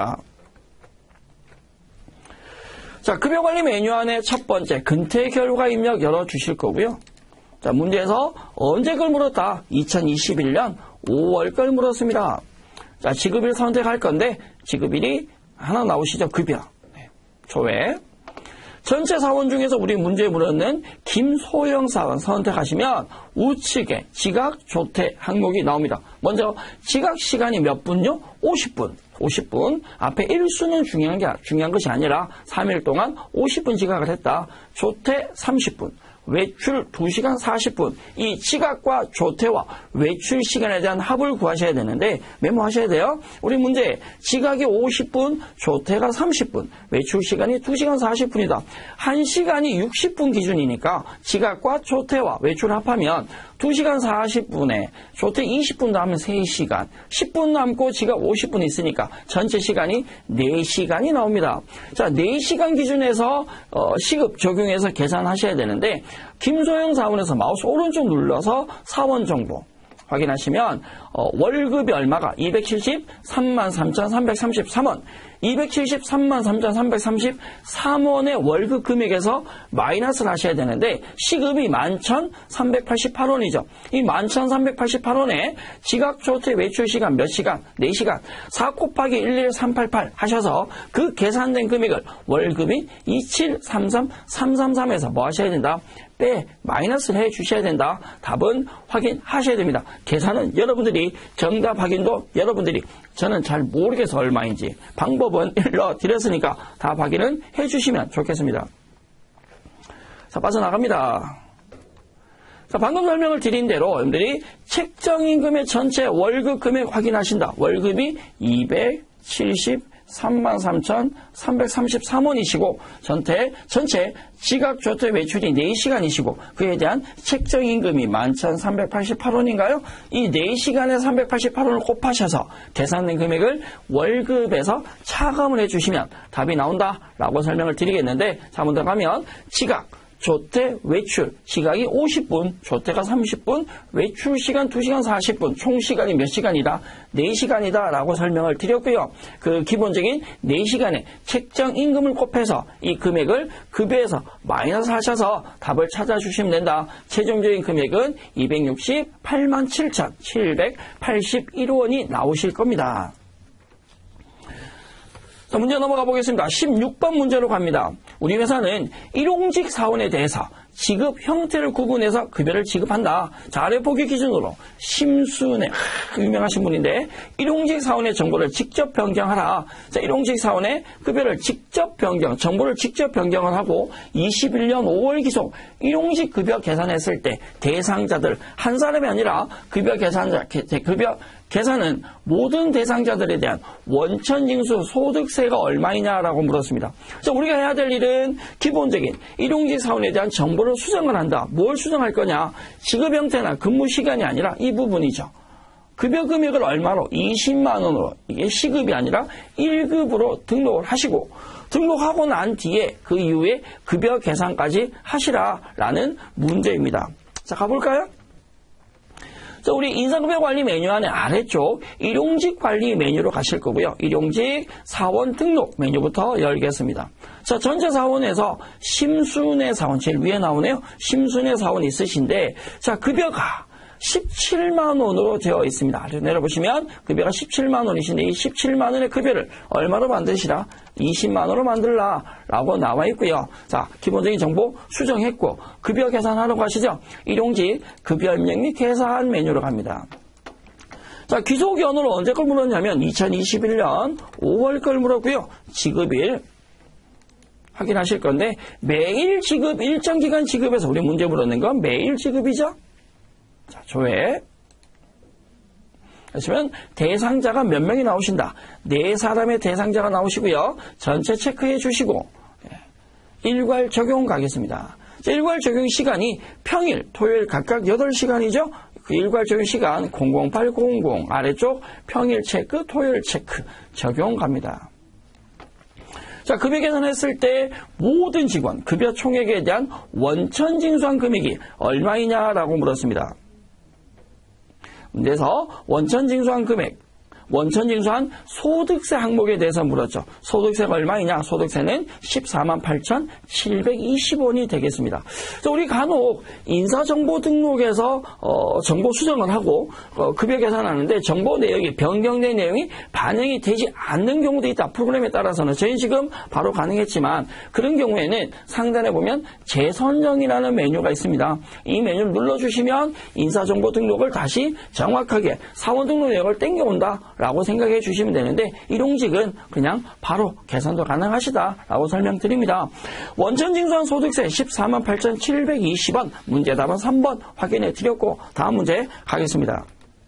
자, 급여관리 매뉴얼의 첫 번째 근태 결과 입력 열어주실 거고요. 자, 문제에서 언제 걸 물었다? 이천이십일 년 오월 걸 물었습니다. 자, 지급일 선택할 건데 지급일이 하나 나오시죠? 급여. 네. 조회. 전체 사원 중에서 우리 문제에 물었는 김소영 사원 선택하시면 우측에 지각, 조퇴 항목이 나옵니다. 먼저 지각 시간이 몇 분요? 오십 분. 오십 분. 앞에 일수는 중요한 게 중요한 것이 아니라 삼 일 동안 오십 분 지각을 했다. 조퇴 삼십 분. 외출 두 시간 사십 분. 이 지각과 조퇴와 외출 시간에 대한 합을 구하셔야 되는데 메모하셔야 돼요. 우리 문제 지각이 오십 분, 조퇴가 삼십 분, 외출 시간이 두 시간 사십 분이다. 한 시간이 육십 분 기준이니까 지각과 조퇴와 외출 합하면 두 시간 사십 분에 조퇴 이십 분 남으면 세 시간, 십 분 남고 지각 오십 분 있으니까 전체 시간이 네 시간이 나옵니다. 자, 네 시간 기준에서 어, 시급 적용해서 계산하셔야 되는데 김소영 사원에서 마우스 오른쪽 눌러서 사원 정보 확인하시면 어, 월급이 얼마가 이백칠십삼만 삼천삼백삼십삼 원, 이백칠십삼만 삼천삼백삼십삼 원의 월급 금액에서 마이너스를 하셔야 되는데 시급이 만 천삼백팔십팔 원이죠. 이 만 천삼백팔십팔 원에 지각, 조퇴, 외출 시간 몇 시간? 네 시간. 사 곱하기 일일삼팔팔 하셔서 그 계산된 금액을 월급인 이칠삼삼삼삼삼에서 뭐 하셔야 된다? 빼 마이너스를 해 주셔야 된다. 답은 확인하셔야 됩니다. 계산은 여러분들이 정답 확인도 여러분들이 저는 잘 모르겠어 얼마인지 방법은 일러드렸으니까 답 확인은 해 주시면 좋겠습니다. 자, 빠져나갑니다. 자, 방금 설명을 드린 대로 여러분들이 책정임금의 전체 월급 금액 확인하신다. 월급이 이백칠십삼만 삼천삼백삼십삼 원이시고 전체, 전체 지각, 조퇴, 외출이 네 시간이시고 그에 대한 책정임금이 만 천삼백팔십팔 원인가요? 이 네 시간에 삼백팔십팔 원을 곱하셔서 계산된 금액을 월급에서 차감을 해주시면 답이 나온다라고 설명을 드리겠는데 자, 먼저 가면 지각, 조퇴, 외출, 시각이 오십 분, 조퇴가 삼십 분, 외출 시간 두 시간 사십 분, 총 시간이 몇 시간이다? 네 시간이다 라고 설명을 드렸고요. 그 기본적인 네 시간에 책정 임금을 곱해서 이 금액을 급여에서 마이너스 하셔서 답을 찾아주시면 된다. 최종적인 금액은 이백육십팔만 칠천칠백팔십일 원이 나오실 겁니다. 자, 문제 넘어가 보겠습니다. 십육 번 문제로 갑니다. 우리 회사는 일용직 사원에 대해서 지급 형태를 구분해서 급여를 지급한다. 자, 아래 보기 기준으로 심순의 하, 유명하신 분인데 일용직 사원의 정보를 직접 변경하라. 자, 일용직 사원의 급여를 직접 변경, 정보를 직접 변경을 하고 이십일 년 오월 기속 일용직 급여 계산했을 때 대상자들 한 사람이 아니라 급여 계산자 급여 계산은 모든 대상자들에 대한 원천징수 소득세가 얼마이냐라고 물었습니다. 자, 우리가 해야 될 일은 기본적인 일용직 사원에 대한 정보를 수정을 한다. 뭘 수정할 거냐? 지급 형태나 근무 시간이 아니라 이 부분이죠. 급여 금액을 얼마로? 이십만 원으로. 이게 시급이 아니라 일 급으로 등록을 하시고 등록하고 난 뒤에 그 이후에 급여 계산까지 하시라라는 문제입니다. 자, 가볼까요? 자, 우리 인사급여 관리 메뉴 안에 아래쪽 일용직 관리 메뉴로 가실 거고요. 일용직 사원 등록 메뉴부터 열겠습니다. 자, 전체 사원에서 심순의 사원 제일 위에 나오네요. 심순의 사원 있으신데 자, 급여가 십칠만 원으로 되어 있습니다. 아래로 내려보시면 급여가 십칠만 원이신데 이 십칠만 원의 급여를 얼마로 만드시라? 이십만 원으로 만들라 라고 나와 있고요. 자, 기본적인 정보 수정했고 급여 계산하러 가시죠. 일용직 급여 입력 및 계산 메뉴로 갑니다. 자, 귀속연으로 언제 걸 물었냐면 이천이십일 년 오월 걸 물었고요. 지급일 확인하실 건데 매일 지급, 일정 기간 지급에서 우리 문제 물었는 건 매일 지급이죠. 자, 조회. 하시면 대상자가 몇 명이 나오신다. 네 사람의 대상자가 나오시고요. 전체 체크해 주시고 일괄 적용 가겠습니다. 자, 일괄 적용 시간이 평일, 토요일 각각 여덟 시간이죠. 그 일괄 적용 시간 공공팔 공공 아래쪽 평일 체크, 토요일 체크 적용 갑니다. 자, 급여 계산했을 때 모든 직원 급여 총액에 대한 원천 징수한 금액이 얼마이냐라고 물었습니다. 문제에서 원천 징수한 금액, 원천 징수한 소득세 항목에 대해서 물었죠. 소득세가 얼마이냐? 소득세는 십사만 팔천칠백이십 원이 되겠습니다. 자, 우리 간혹 인사정보 등록에서 어, 정보 수정을 하고 어, 급여 계산하는데 정보 내역이 변경된 내용이 반영이 되지 않는 경우도 있다. 프로그램에 따라서는 저희 지금 바로 가능했지만 그런 경우에는 상단에 보면 재선정이라는 메뉴가 있습니다. 이 메뉴를 눌러주시면 인사정보 등록을 다시 정확하게 사원 등록 내역을 땡겨온다 라고 생각해 주시면 되는데 일용직은 그냥 바로 계산도 가능하시다 라고 설명드립니다. 원천 징수한 소득세 십사만 팔천칠백이십 원 문제답은 삼 번 확인해 드렸고 다음 문제 가겠습니다.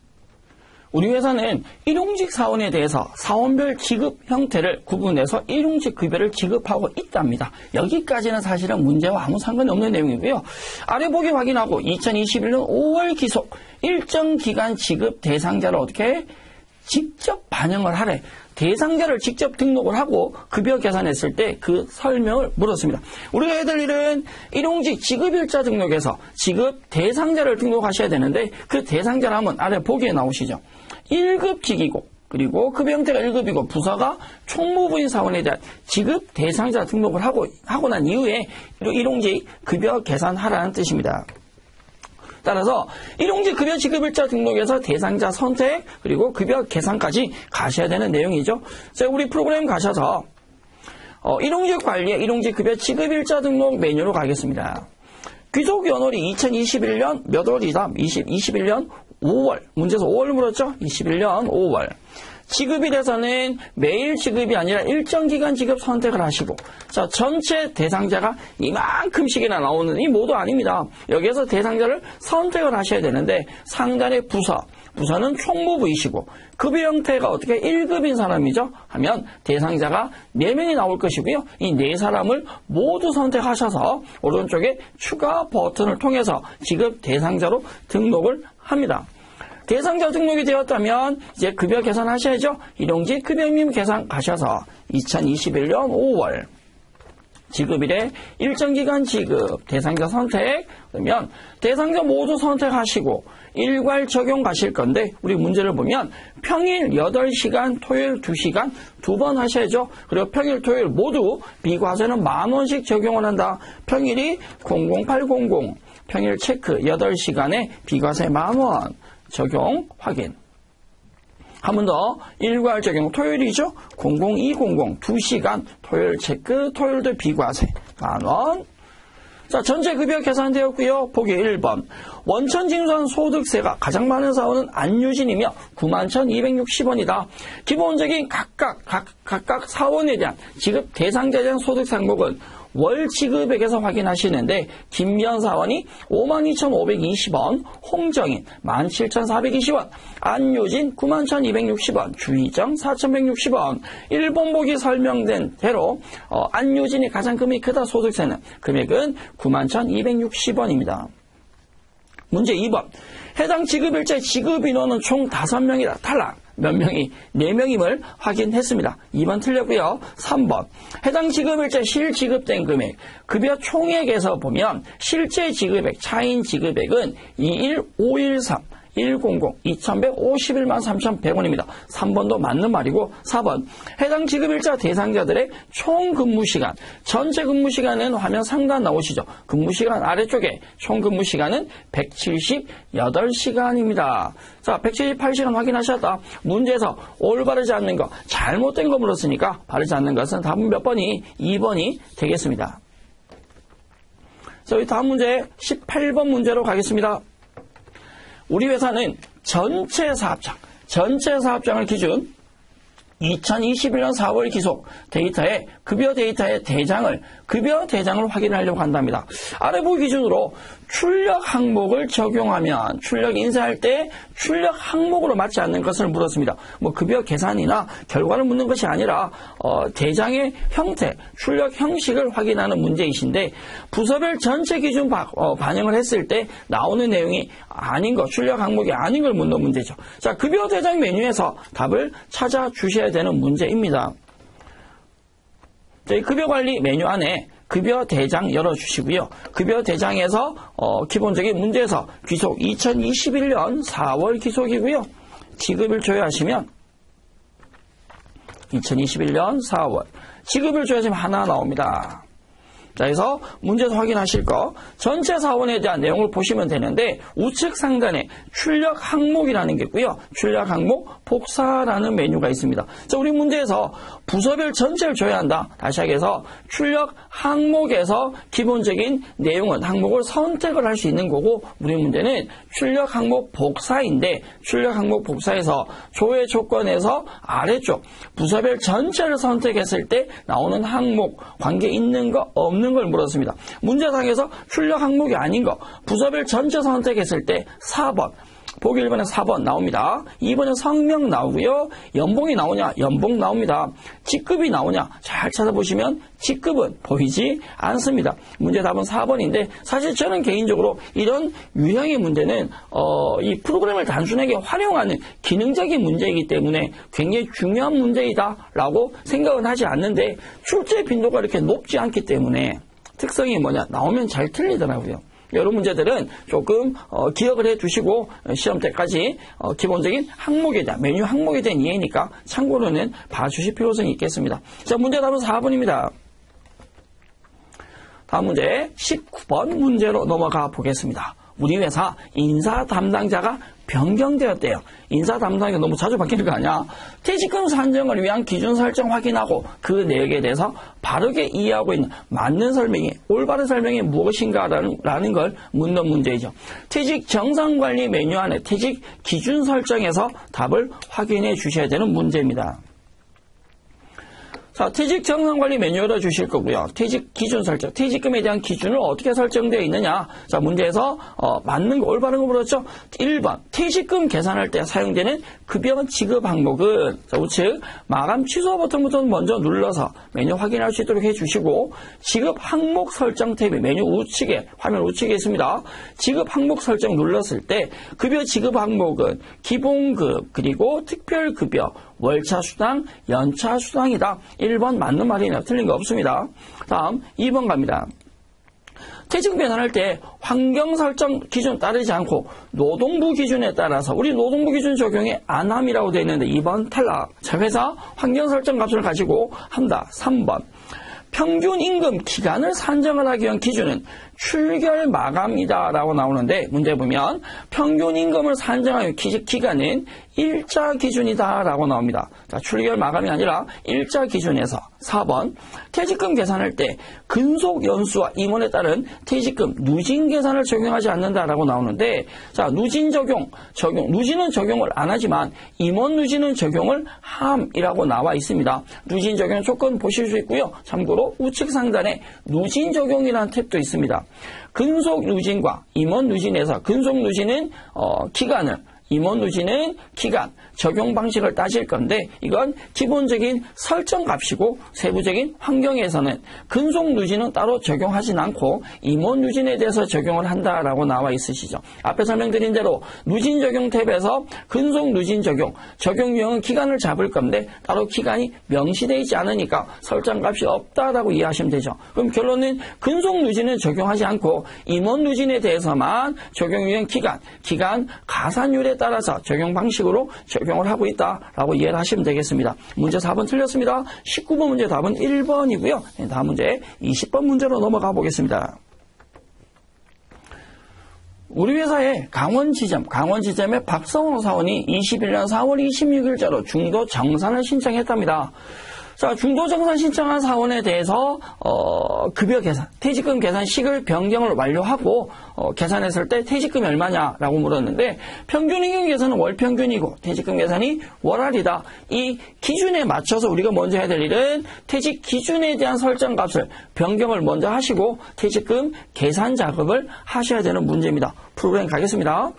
우리 회사는 일용직 사원에 대해서 사원별 지급 형태를 구분해서 일용직 급여를 지급하고 있답니다. 여기까지는 사실은 문제와 아무 상관이 없는 내용이고요. 아래 보기 확인하고 이천이십일 년 오월 기속 일정 기간 지급 대상자를 어떻게 직접 반영을 하래. 대상자를 직접 등록을 하고 급여 계산했을 때 그 설명을 물었습니다. 우리가 해야 될 일은 일용직 지급일자 등록에서 지급 대상자를 등록하셔야 되는데 그 대상자라면 아래 보기에 나오시죠. 일 급직이고 그리고 급여 형태가 일 급이고 부서가 총무부인 사원에 대한 지급 대상자 등록을 하고, 하고 난 이후에 일용직 급여 계산하라는 뜻입니다. 따라서 일용직 급여 지급일자 등록에서 대상자 선택 그리고 급여 계산까지 가셔야 되는 내용이죠. 자, 우리 프로그램 가셔서 어, 일용직 관리의 일용직 급여 지급일자 등록 메뉴로 가겠습니다. 귀속연월이 이천이십일 년 몇 월이다? 이십일 년 오월. 문제에서 오월 물었죠? 이십일 년 오월. 지급일에서는 매일 지급이 아니라 일정 기간 지급 선택을 하시고 자, 전체 대상자가 이만큼씩이나 나오는 이 모두 아닙니다. 여기에서 대상자를 선택을 하셔야 되는데 상단의 부서, 부서는 총무부이시고 급여 형태가 어떻게 일 급인 사람이죠? 하면 대상자가 네 명이 나올 것이고요. 이 네 사람을 모두 선택하셔서 오른쪽에 추가 버튼을 통해서 지급 대상자로 등록을 합니다. 대상자 등록이 되었다면 이제 급여 계산하셔야죠. 일용직 급여임금 계산 가셔서 이천이십일 년 오월 지급일에 일정 기간 지급, 대상자 선택, 그러면 대상자 모두 선택하시고 일괄 적용 가실 건데 우리 문제를 보면 평일 여덟 시간, 토요일 두 시간 두 번 하셔야죠. 그리고 평일, 토요일 모두 비과세는 만 원씩 적용을 한다. 평일이 공공팔공공, 평일 체크 여덟 시간에 비과세 만 원 적용 확인. 한 번 더 일괄 적용 토요일이죠. 공공이공공 두 시간 토요일 체크 토요일도 비과세 만 원. 자, 전체 급여 계산되었고요. 보기 일 번. 원천 징수한 소득세가 가장 많은 사원은 안유진이며 구만 천이백육십 원이다. 기본적인 각각 각, 각각 사원에 대한 지급 대상자에 대한 소득세 항목은 월 지급액에서 확인하시는데 김미연 사원이 오만 이천오백이십 원, 홍정인 만 칠천사백이십 원, 안유진 구만 천이백육십 원, 주희정 사천백육십 원. 일 번 보기 설명된 대로 어, 안유진이 가장 금액이 크다. 소득세는 금액은 구만 천이백육십 원입니다. 문제 이 번. 해당 지급일자의 지급인원은 총 다섯 명이다. 탈락. 몇 명이? 네 명임을 확인했습니다. 이 번 틀렸고요. 삼 번. 해당 지급일자 실지급된 금액. 급여 총액에서 보면 실제 지급액, 차인 지급액은 이천백오십삼, 천백, 이천백오십일만 삼천백 원입니다. 삼 번도 맞는 말이고 사 번. 해당 지급일자 대상자들의 총 근무시간. 전체 근무시간은 화면 상단 나오시죠. 근무시간 아래쪽에 총 근무시간은 백칠십팔 시간입니다. 자, 백칠십팔 시간 확인하셨다. 문제에서 올바르지 않는 거, 잘못된 거 물었으니까 바르지 않는 것은 답은 몇 번이? 이 번이 되겠습니다. 자, 우리 다음 문제 십팔 번 문제로 가겠습니다. 우리 회사는 전체 사업장, 전체 사업장을 기준 이천이십일 년 사월 기속 데이터에 급여 데이터의 대장을 급여 대장을 확인하려고 한답니다. 아래 보기 기준으로 출력 항목을 적용하면 출력 인쇄할 때 출력 항목으로 맞지 않는 것을 물었습니다. 뭐 급여 계산이나 결과를 묻는 것이 아니라 어, 대장의 형태, 출력 형식을 확인하는 문제이신데 부서별 전체 기준 바, 어, 반영을 했을 때 나오는 내용이 아닌 것, 출력 항목이 아닌 걸 묻는 문제죠. 자, 급여 대장 메뉴에서 답을 찾아 주셔야 되는 문제입니다. 저희 급여관리 메뉴 안에 급여 대장 열어주시고요. 급여 대장에서 어, 기본적인 문제에서 귀속 이천이십일 년 사월 기속이고요. 지급일 조회하시면 이천이십일 년 사월 지급일 조회하시면 하나 나옵니다. 자, 그래서 문제에서 확인하실 거 전체 사원에 대한 내용을 보시면 되는데 우측 상단에 출력 항목이라는 게 있고요. 출력 항목 복사라는 메뉴가 있습니다. 자, 우리 문제에서 부서별 전체를 줘야 한다. 다시 하기해서 출력 항목에서 기본적인 내용은 항목을 선택을 할 수 있는 거고 우리 문제는 출력 항목 복사인데 출력 항목 복사에서 조회 조건에서 아래쪽 부서별 전체를 선택했을 때 나오는 항목 관계 있는 거 없는 걸 물었습니다. 문제상에서 출력 항목이 아닌 거 부서별 전체 선택했을 때 사 번 보기 일 번에 사 번 나옵니다. 이 번에 성명 나오고요. 연봉이 나오냐? 연봉 나옵니다. 직급이 나오냐? 잘 찾아보시면 직급은 보이지 않습니다. 문제 답은 사 번인데 사실 저는 개인적으로 이런 유형의 문제는 어, 이 프로그램을 단순하게 활용하는 기능적인 문제이기 때문에 굉장히 중요한 문제이다라고 생각은 하지 않는데 출제 빈도가 이렇게 높지 않기 때문에 특성이 뭐냐? 나오면 잘 틀리더라고요. 이런 문제들은 조금 어, 기억을 해두시고 시험 때까지 어, 기본적인 항목에 대한 메뉴 항목에 대한 이해니까 참고로는 봐주실 필요성이 있겠습니다. 자, 문제 답은 사 번입니다. 다음 문제 십구 번 문제로 넘어가 보겠습니다. 우리 회사 인사 담당자가 변경되었대요. 인사 담당자가 너무 자주 바뀌는 거 아니야? 퇴직금 산정을 위한 기준 설정 확인하고 그 내역에 대해서 바르게 이해하고 있는 맞는 설명이 올바른 설명이 무엇인가라는 라는 걸 묻는 문제이죠. 퇴직 정상관리 메뉴 안에 퇴직 기준 설정에서 답을 확인해 주셔야 되는 문제입니다. 자, 퇴직 정상관리 메뉴 열어주실 거고요. 퇴직 기준 설정, 퇴직금에 대한 기준을 어떻게 설정되어 있느냐. 자, 문제에서 어, 맞는 거, 올바른 거 물었죠. 일 번, 퇴직금 계산할 때 사용되는 급여 지급 항목은 자, 우측 마감 취소 버튼부터 먼저 눌러서 메뉴 확인할 수 있도록 해주시고 지급 항목 설정 탭이 메뉴 우측에, 화면 우측에 있습니다. 지급 항목 설정 눌렀을 때 급여 지급 항목은 기본급, 그리고 특별급여, 월차 수당, 연차 수당이다. 일 번 맞는 말이네요. 틀린 거 없습니다. 다음 이 번 갑니다. 퇴직금 계산할 때 환경 설정 기준 따르지 않고 노동부 기준에 따라서 우리 노동부 기준 적용이 안 함이라고 되어 있는데 이 번 탈락. 자, 회사 환경 설정 값을 가지고 한다. 삼 번. 평균 임금 기간을 산정을 하기 위한 기준은 출결 마감이다 라고 나오는데 문제 보면 평균 임금을 산정하는 기간은 일자 기준이다 라고 나옵니다. 자, 출결 마감이 아니라 일자 기준에서 사 번 퇴직금 계산할 때 근속 연수와 임원에 따른 퇴직금 누진 계산을 적용하지 않는다라고 나오는데 자, 누진 적용, 적용, 누진은 적용을 안 하지만 임원 누진은 적용을 함이라고 나와 있습니다. 누진 적용 조건 보실 수 있고요. 참고로 우측 상단에 누진 적용이라는 탭도 있습니다. 근속 누진과 임원 누진에서 근속 누진은 어, 기간을 임원 누진은 기간, 적용 방식을 따질 건데 이건 기본적인 설정 값이고 세부적인 환경에서는 근속 누진은 따로 적용하진 않고 임원 누진에 대해서 적용을 한다라고 나와 있으시죠. 앞에 설명드린 대로 누진 적용 탭에서 근속 누진 적용, 적용 유형은 기간을 잡을 건데 따로 기간이 명시되어 있지 않으니까 설정 값이 없다라고 이해하시면 되죠. 그럼 결론은 근속 누진은 적용하지 않고 임원 누진에 대해서만 적용 유형 기간, 기간 가산율에 따라서 적용 방식으로 적용을 하고 있다라고 이해를 하시면 되겠습니다. 문제 사 번 틀렸습니다. 십구 번 문제 답은 일 번이고요. 다음 문제 이십 번 문제로 넘어가 보겠습니다. 우리 회사의 강원지점, 강원지점의 박성호 사원이 이십일 년 사월 이십육일자로 중도 정산을 신청했답니다. 자, 중도정산 신청한 사원에 대해서 어, 급여 계산, 퇴직금 계산식을 변경을 완료하고 어, 계산했을 때 퇴직금이 얼마냐라고 물었는데 평균 임금 계산은 월 평균이고 퇴직금 계산이 월알이다. 이 기준에 맞춰서 우리가 먼저 해야 될 일은 퇴직 기준에 대한 설정 값을 변경을 먼저 하시고 퇴직금 계산 작업을 하셔야 되는 문제입니다. 프로그램 가겠습니다.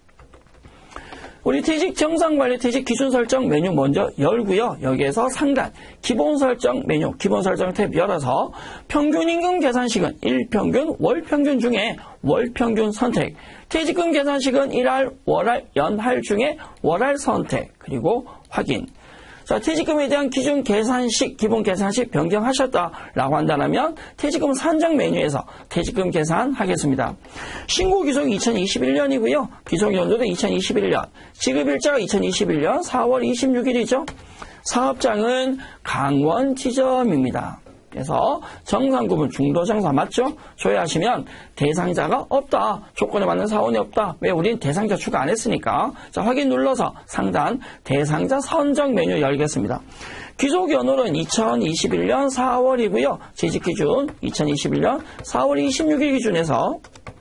우리 퇴직 정상관리 퇴직 기준 설정 메뉴 먼저 열고요. 여기에서 상단 기본 설정 메뉴 기본 설정 탭 열어서 평균 임금 계산식은 일평균, 월평균 중에 월평균 선택, 퇴직금 계산식은 일할, 월할, 연할 중에 월할 선택, 그리고 확인. 자, 퇴직금에 대한 기준 계산식, 기본 계산식 변경하셨다라고 한다면 퇴직금 산정 메뉴에서 퇴직금 계산하겠습니다. 신고 기속이 이천이십일 년이고요. 기속 연도도 이천이십일 년. 지급일자가 이천이십일 년 사월 이십육일이죠. 사업장은 강원지점입니다. 그래서 정산구분 중도정사 맞죠? 조회하시면 대상자가 없다. 조건에 맞는 사원이 없다. 왜? 우린 대상자 추가 안 했으니까. 자, 확인 눌러서 상단 대상자 선정 메뉴 열겠습니다. 기속 연월은 이천이십일 년 사월이고요. 재직 기준 이천이십일 년 사월 이십육일 기준에서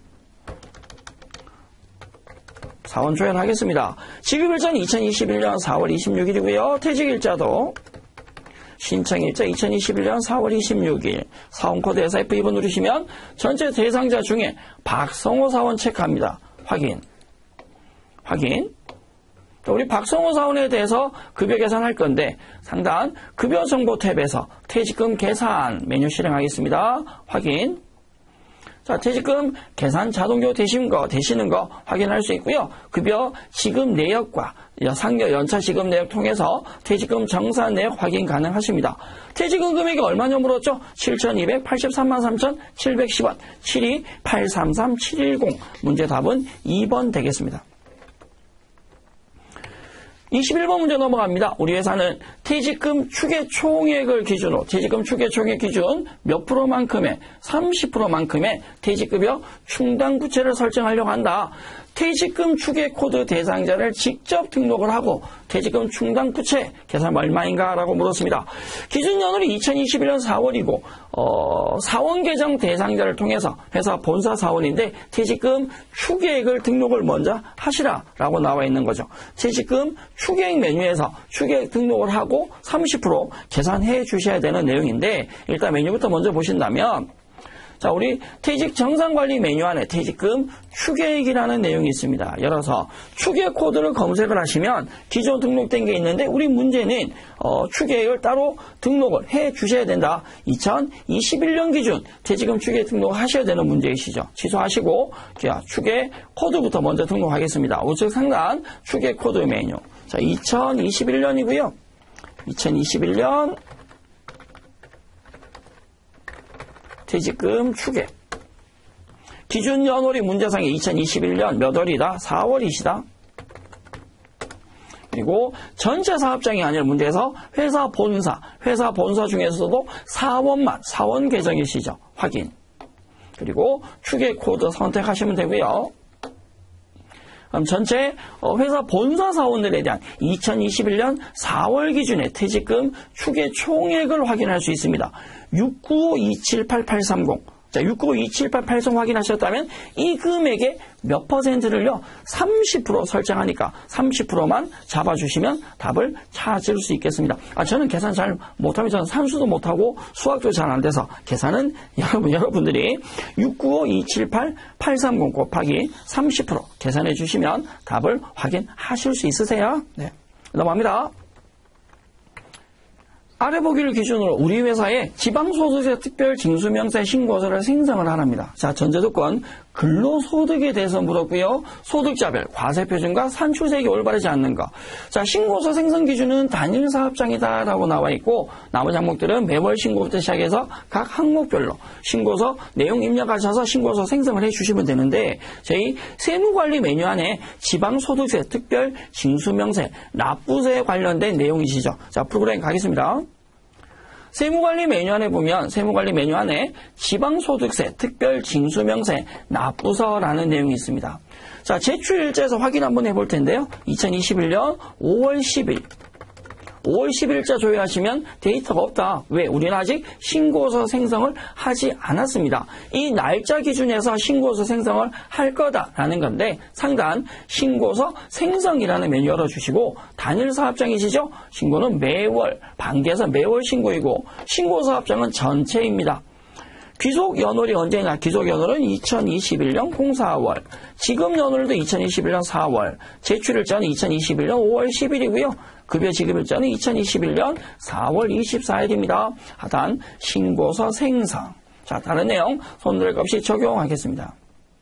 사원 조회하겠습니다. 지급일자는 이천이십일 년 사월 이십육일이고요. 퇴직일자도 신청일자 이천이십일 년 사월 이십육일 사원코드 에스에프 이 번 누르시면 전체 대상자 중에 박성호 사원 체크합니다. 확인. 확인. 우리 박성호 사원에 대해서 급여 계산할 건데 상단 급여 정보 탭에서 퇴직금 계산 메뉴 실행하겠습니다. 확인. 자, 퇴직금 계산 자동조 되시는 거, 되시는 거 확인할 수 있고요. 급여 지급 내역과 상여 연차 지급 내역 통해서 퇴직금 정산 내역 확인 가능하십니다. 퇴직금 금액이 얼마냐 물었죠? 칠천이백팔십삼만 삼천칠백십 원. 칠이 팔삼삼 칠일공. 문제 답은 이 번 되겠습니다. 이십일 번 문제 넘어갑니다. 우리 회사는 퇴직금 추계 총액을 기준으로 퇴직금 추계 총액 기준 몇 프로만큼의 삼십 퍼센트만큼의 퇴직급여 충당 부채를 설정하려고 한다. 퇴직금 추계 코드 대상자를 직접 등록을 하고 퇴직금 충당 부채 계산 얼마인가 라고 물었습니다. 기준 연월이 이천이십일 년 사월이고 어, 사원 계정 대상자를 통해서 회사 본사 사원인데 퇴직금 추계액을 등록을 먼저 하시라 라고 나와 있는 거죠. 퇴직금 추계액 메뉴에서 추계액 등록을 하고 삼십 퍼센트 계산해 주셔야 되는 내용인데 일단 메뉴부터 먼저 보신다면 자, 우리 퇴직 정산관리 메뉴 안에 퇴직금 추계액이라는 내용이 있습니다. 열어서 추계 코드를 검색을 하시면 기존 등록된 게 있는데 우리 문제는 어, 추계액을 따로 등록을 해 주셔야 된다. 이천이십일 년 기준 퇴직금 추계 등록하셔야 되는 문제이시죠. 취소하시고 자, 추계 코드부터 먼저 등록하겠습니다. 우측 상단 추계 코드 메뉴. 자, 이천이십일 년이고요. 이천이십일 년 퇴직금 추계. 기준 연월이 문제상에 이천이십일 년 몇 월이다? 사월이시다. 그리고 전체 사업장이 아니라 문제에서 회사 본사, 회사 본사 중에서도 사원만, 사원 계정이시죠. 확인. 그리고 추계 코드 선택하시면 되고요. 그럼 전체 회사 본사 사원들에 대한 이천이십일 년 사월 기준의 퇴직금 추계 총액을 확인할 수 있습니다. 육구오 이칠팔 팔삼공. 자, 육구오 이칠팔 팔삼공 확인하셨다면 이 금액의 몇 퍼센트를요? 삼십 퍼센트 설정하니까 삼십 퍼센트만 잡아주시면 답을 찾을 수 있겠습니다. 아, 저는 계산 잘 못하면 저는 산수도 못하고 수학도 잘 안 돼서 계산은 여러분, 여러분들이 육구오 이칠팔 팔삼공 곱하기 삼십 퍼센트 계산해 주시면 답을 확인하실 수 있으세요. 네. 넘어갑니다. 아래 보기를 기준으로 우리 회사에 지방소득세 특별징수명세 신고서를 생성을 하랍니다. 자, 전제조건 근로소득에 대해서 물었고요. 소득자별, 과세표준과 산출세액이 올바르지 않는 거. 자, 신고서 생성 기준은 단일 사업장이다라고 나와 있고 나머지 항목들은 매월 신고부터 시작해서 각 항목별로 신고서 내용 입력하셔서 신고서 생성을 해주시면 되는데 저희 세무관리 메뉴 안에 지방소득세 특별징수명세 납부세에 관련된 내용이시죠. 자, 프로그램 가겠습니다. 세무관리 메뉴 안에 보면 세무관리 메뉴 안에 지방소득세 특별징수명세 납부서라는 내용이 있습니다. 자, 제출일자에서 확인 한번 해볼 텐데요. 이천이십일 년 오월 십일 오월 십일자 조회하시면 데이터가 없다. 왜? 우리는 아직 신고서 생성을 하지 않았습니다. 이 날짜 기준에서 신고서 생성을 할 거다라는 건데 상단 신고서 생성이라는 메뉴 열어주시고 단일 사업장이시죠? 신고는 매월, 반기에서 매월 신고이고 신고 사업장은 전체입니다. 귀속 연월이 언제냐? 귀속 연월은 이천이십일 년 공사월, 지급 연월도 이천이십일 년 사월, 제출일자는 이천이십일 년 오월 십일이고요. 급여 지급일자는 이천이십일 년 사월 이십사일입니다. 하단 신고서 생성. 자, 다른 내용 손들 것 없이 적용하겠습니다.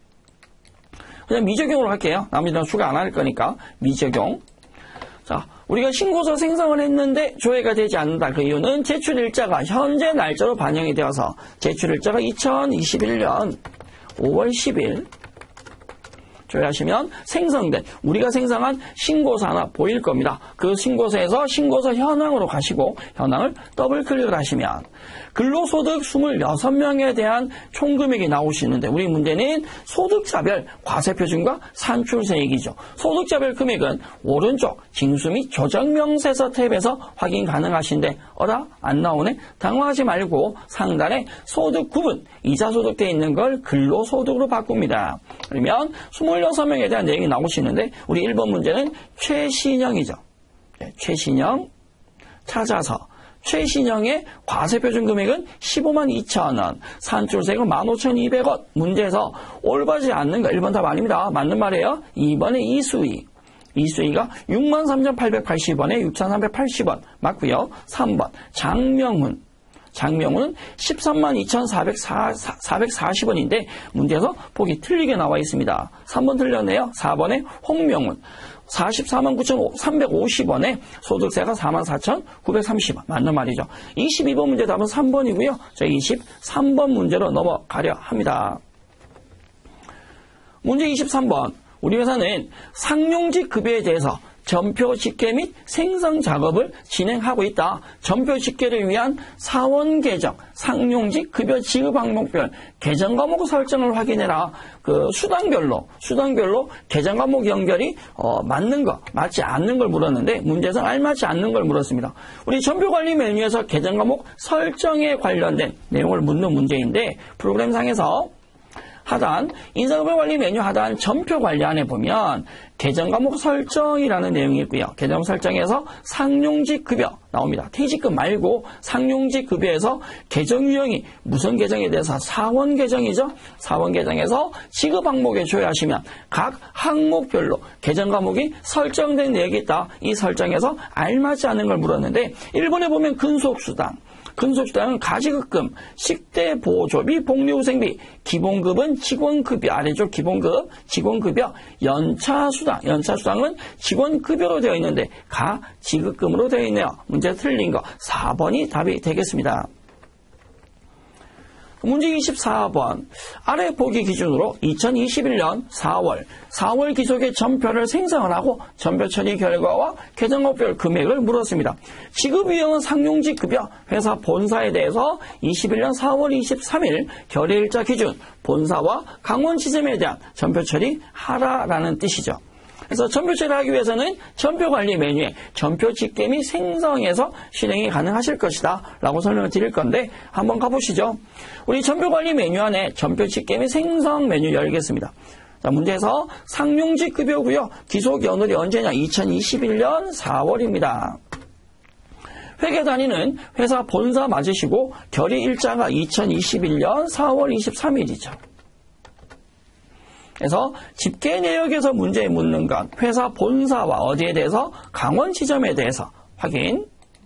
그냥 미적용으로 할게요. 나머지는 추가 안 할 거니까 미적용. 자, 우리가 신고서 생성을 했는데 조회가 되지 않는다. 그 이유는 제출일자가 현재 날짜로 반영이 되어서 제출일자가 이천이십일 년 오월 십일 조회하시면 생성된 우리가 생성한 신고서 하나 보일 겁니다. 그 신고서에서 신고서 현황으로 가시고 현황을 더블 클릭을 하시면 근로소득 이십육 명에 대한 총금액이 나오시는데 우리 문제는 소득자별 과세표준과 산출세액이죠. 소득자별 금액은 오른쪽 징수 및 조정명세서 탭에서 확인 가능하신데 어라? 안 나오네? 당황하지 말고 상단에 소득 구분 이자소득 되어 있는 걸 근로소득으로 바꿉니다. 그러면 이십육 명에 대한 내용이 나오시는데 우리 일 번 문제는 최신형이죠. 네, 최신형 찾아서 최신형의 과세표준 금액은 십오만 이천 원, 산출세액은 만 오천이백 원. 문제에서 올바르지 않는 거 일 번 답 아닙니다. 맞는 말이에요. 이 번에 이수위. 이수위가 육만 삼천팔백팔십 원에 육천삼백팔십 원 맞고요. 삼 번 장명훈. 장명훈은 십삼만 이천사백사십 원인데 문제에서 보기 틀리게 나와 있습니다. 삼 번 틀렸네요. 사 번에 홍명훈. 사십사만 구천삼백오십 원에 소득세가 사만 사천구백삼십 원. 맞는 말이죠. 이십이 번 문제 답은 삼 번이고요. 저희 이십삼 번 문제로 넘어가려 합니다. 문제 이십삼 번. 우리 회사는 상용직 급여에 대해서 전표 집계 및 생성 작업을 진행하고 있다. 전표 집계를 위한 사원 계정, 상용직 급여 지급 항목별 계정 과목 설정을 확인해라. 그 수당별로 수당별로 계정 과목 연결이 어, 맞는 거, 맞지 않는 걸 물었는데 문제에서 알맞지 않는 걸 물었습니다. 우리 전표 관리 메뉴에서 계정 과목 설정에 관련된 내용을 묻는 문제인데 프로그램상에서 하단 인사급여 관리 메뉴 하단 전표 관리 안에 보면 계정 과목 설정이라는 내용이 있고요. 계정 설정에서 상용직 급여 나옵니다. 퇴직금 말고 상용직 급여에서 계정 유형이 무슨 계정에 대해서 사원 계정이죠. 사원 계정에서 지급 항목에 조회하시면 각 항목별로 계정 과목이 설정된 내역이 있다. 이 설정에서 알맞지 않은 걸 물었는데 일 번에 보면 근속수당 근속수당은 가지급금, 식대보조비, 복리후생비, 기본급은 직원급여, 아래쪽 기본급, 직원급여, 연차수당, 연차수당은 직원급여로 되어 있는데 가지급금으로 되어 있네요. 문제 틀린 거 사 번이 답이 되겠습니다. 문제 이십사 번. 아래 보기 기준으로 이천이십일 년 사월, 사월 기속의 전표를 생성을 하고 전표 처리 결과와 계정업별 금액을 물었습니다. 지급 유형은 상용직 급여, 회사 본사에 대해서 이십일 년 사월 이십삼 일 결의일자 기준 본사와 강원 지점에 대한 전표 처리하라라는 뜻이죠. 그래서 전표 처리하기 위해서는 전표관리 메뉴에 전표 집계 및 생성해서 실행이 가능하실 것이다 라고 설명을 드릴 건데 한번 가보시죠. 우리 전표관리 메뉴 안에 전표 집계 및 생성 메뉴 열겠습니다. 자, 문제에서 상용직 급여고요. 기속 연월이 언제냐? 이천이십일 년 사월입니다. 회계 단위는 회사 본사 맞으시고 결의 일자가 이천이십일 년 사월 이십삼 일이죠. 그래서 집계 내역에서 문제 묻는 건 회사 본사와 어디에 대해서? 강원 지점에 대해서 확인.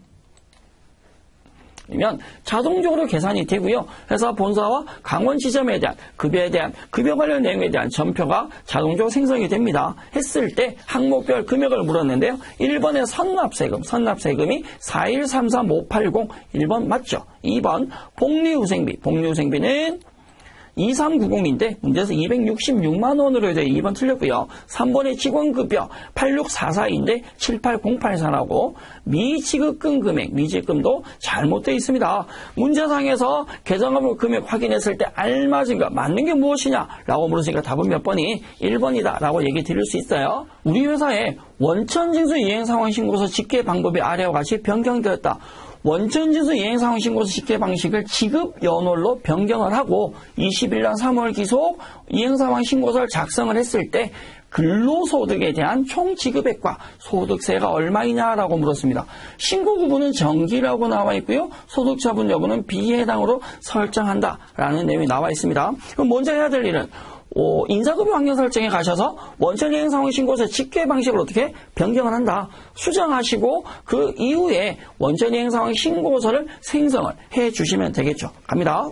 그러면 자동적으로 계산이 되고요. 회사 본사와 강원 지점에 대한 급여에 대한 급여 관련 내용에 대한 전표가 자동적으로 생성이 됩니다. 했을 때 항목별 금액을 물었는데요. 일 번에 선납세금, 선납세금이 사일삼삼오팔공 일 번 맞죠? 이 번 복리후생비, 복리후생비는 이삼구공인데 문제에서 이백육십육만 원으로 돼 이 번 틀렸고요. 삼 번에 직원급여 팔육사사인데 칠팔공팔사라고 미지급금 금액, 미지급금도 잘못되어 있습니다. 문제상에서 계정업무 금액 확인했을 때 알맞은 거 맞는 게 무엇이냐라고 물으시니까 답은 몇 번이 일 번이다 라고 얘기 드릴 수 있어요. 우리 회사에 원천징수 이행상황신고서 집계 방법이 아래와 같이 변경되었다. 원천징수 이행상황신고서 집계 방식을 지급연월로 변경을 하고 이십일 년 삼월 기속 이행상황신고서를 작성을 했을 때 근로소득에 대한 총 지급액과 소득세가 얼마이냐라고 물었습니다. 신고 구분은 정기라고 나와 있고요. 소득 처분 여부는 비해당으로 설정한다라는 내용이 나와 있습니다. 그럼 먼저 해야 될 일은 오, 인사급여 환경 설정에 가셔서 원천 이행 상황 신고서 집계 방식을 어떻게 변경을 한다. 수정하시고 그 이후에 원천 이행 상황 신고서를 생성을 해 주시면 되겠죠. 갑니다.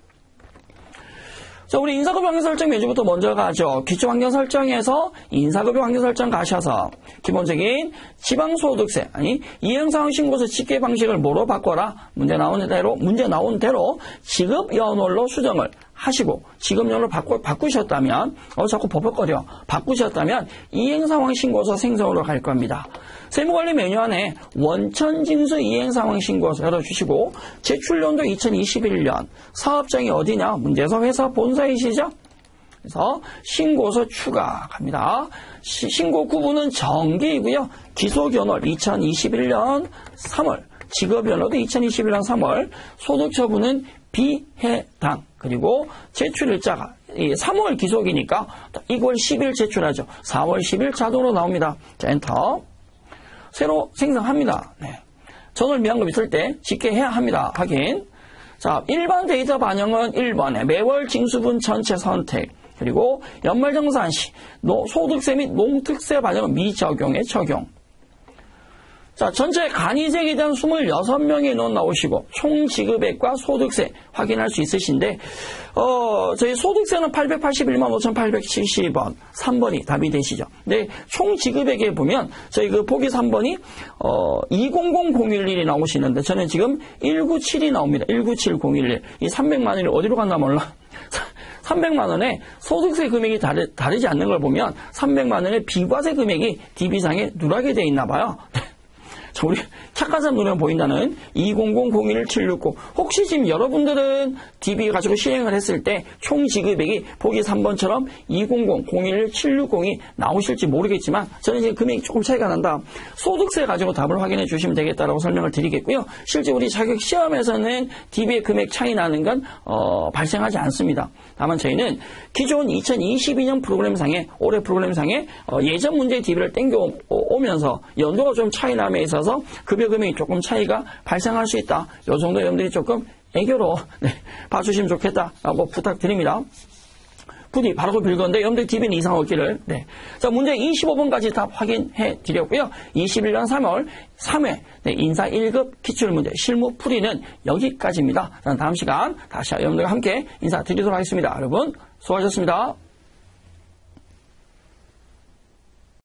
자, 우리 인사급여 환경 설정 메뉴부터 먼저 가죠. 기초 환경 설정에서 인사급여 환경 설정 가셔서 기본적인 지방소득세, 아니 이행상황 신고서 집계 방식을 뭐로 바꿔라. 문제 나오는 대로 문제 나온 대로 지급연월로 수정을 하시고 지급연월로 바꾸, 바꾸셨다면 어 자꾸 버벅거려 바꾸셨다면 이행상황 신고서 생성으로 갈 겁니다. 세무관리 메뉴 안에 원천징수 이행상황 신고서 열어주시고 제출연도 이천이십일 년 사업장이 어디냐? 문제에서 회사 본사이시죠? 그래서 신고서 추가 갑니다. 시, 신고 구분은 정기이고요. 기속연월 이천이십일 년 삼월, 지급연월도 이천이십일 년 삼월, 소득처분은 비해당, 그리고 제출일자가 삼월 기속이니까 이월 십 일 제출하죠. 사월 십 일 자동으로 나옵니다. 자, 엔터. 새로 생성합니다. 네. 전월 미환급 있을 때 집계해야 합니다. 확인. 자, 일반 데이터 반영은 일 번에 매월 징수분 전체 선택, 그리고 연말정산 시 소득세 및 농특세 반영은 미적용에 적용. 자, 전체 간이직에 대한 이십육 명의 인원 나오시고 총 지급액과 소득세 확인할 수 있으신데 어, 저희 소득세는 팔백팔십일만 오천팔백칠십 원, 삼 번이 답이 되시죠. 근데 총 지급액에 보면 저희 그 보기 삼 번이 어, 이백일이 나오시는데 저는 지금 백구십칠이 나옵니다. 백구십칠공일일. 이 삼백만 원이 어디로 갔나 몰라. 삼백만 원에 소득세 금액이 다르, 다르지 않는 걸 보면 삼백만 원의 비과세 금액이 디비상에 누락이 되어 있나 봐요. 자, 우리 착한 사람 눈에 보인다는 이공공공일칠육구. 혹시 지금 여러분들은 디비 가지고 실행을 했을 때 총 지급액이 보기 삼 번처럼 이공공공일칠육공이 나오실지 모르겠지만 저는 이제 금액이 조금 차이가 난다. 소득세 가지고 답을 확인해 주시면 되겠다라고 설명을 드리겠고요. 실제 우리 자격 시험에서는 디비의 금액 차이 나는 건 어, 발생하지 않습니다. 다만 저희는 기존 이천이십이 년 프로그램상에 올해 프로그램상에 어, 예전 문제 디비를 땡겨 오면서 연도가 좀 차이 남에 있어서 급여 금액이 조금 차이가 발생할 수 있다. 이 정도 여러분들이 조금 애교로 네, 봐주시면 좋겠다라고 부탁드립니다. 부디 바라고 빌건데 여러분들 디비는 이상 없기를. 네. 자, 문제 이십오 번까지 답 확인해 드렸고요. 이십일 년 삼월 삼 회 네, 인사 일 급 기출문제 실무 풀이는 여기까지입니다. 다음 시간 다시 여러분들과 함께 인사드리도록 하겠습니다. 여러분 수고하셨습니다.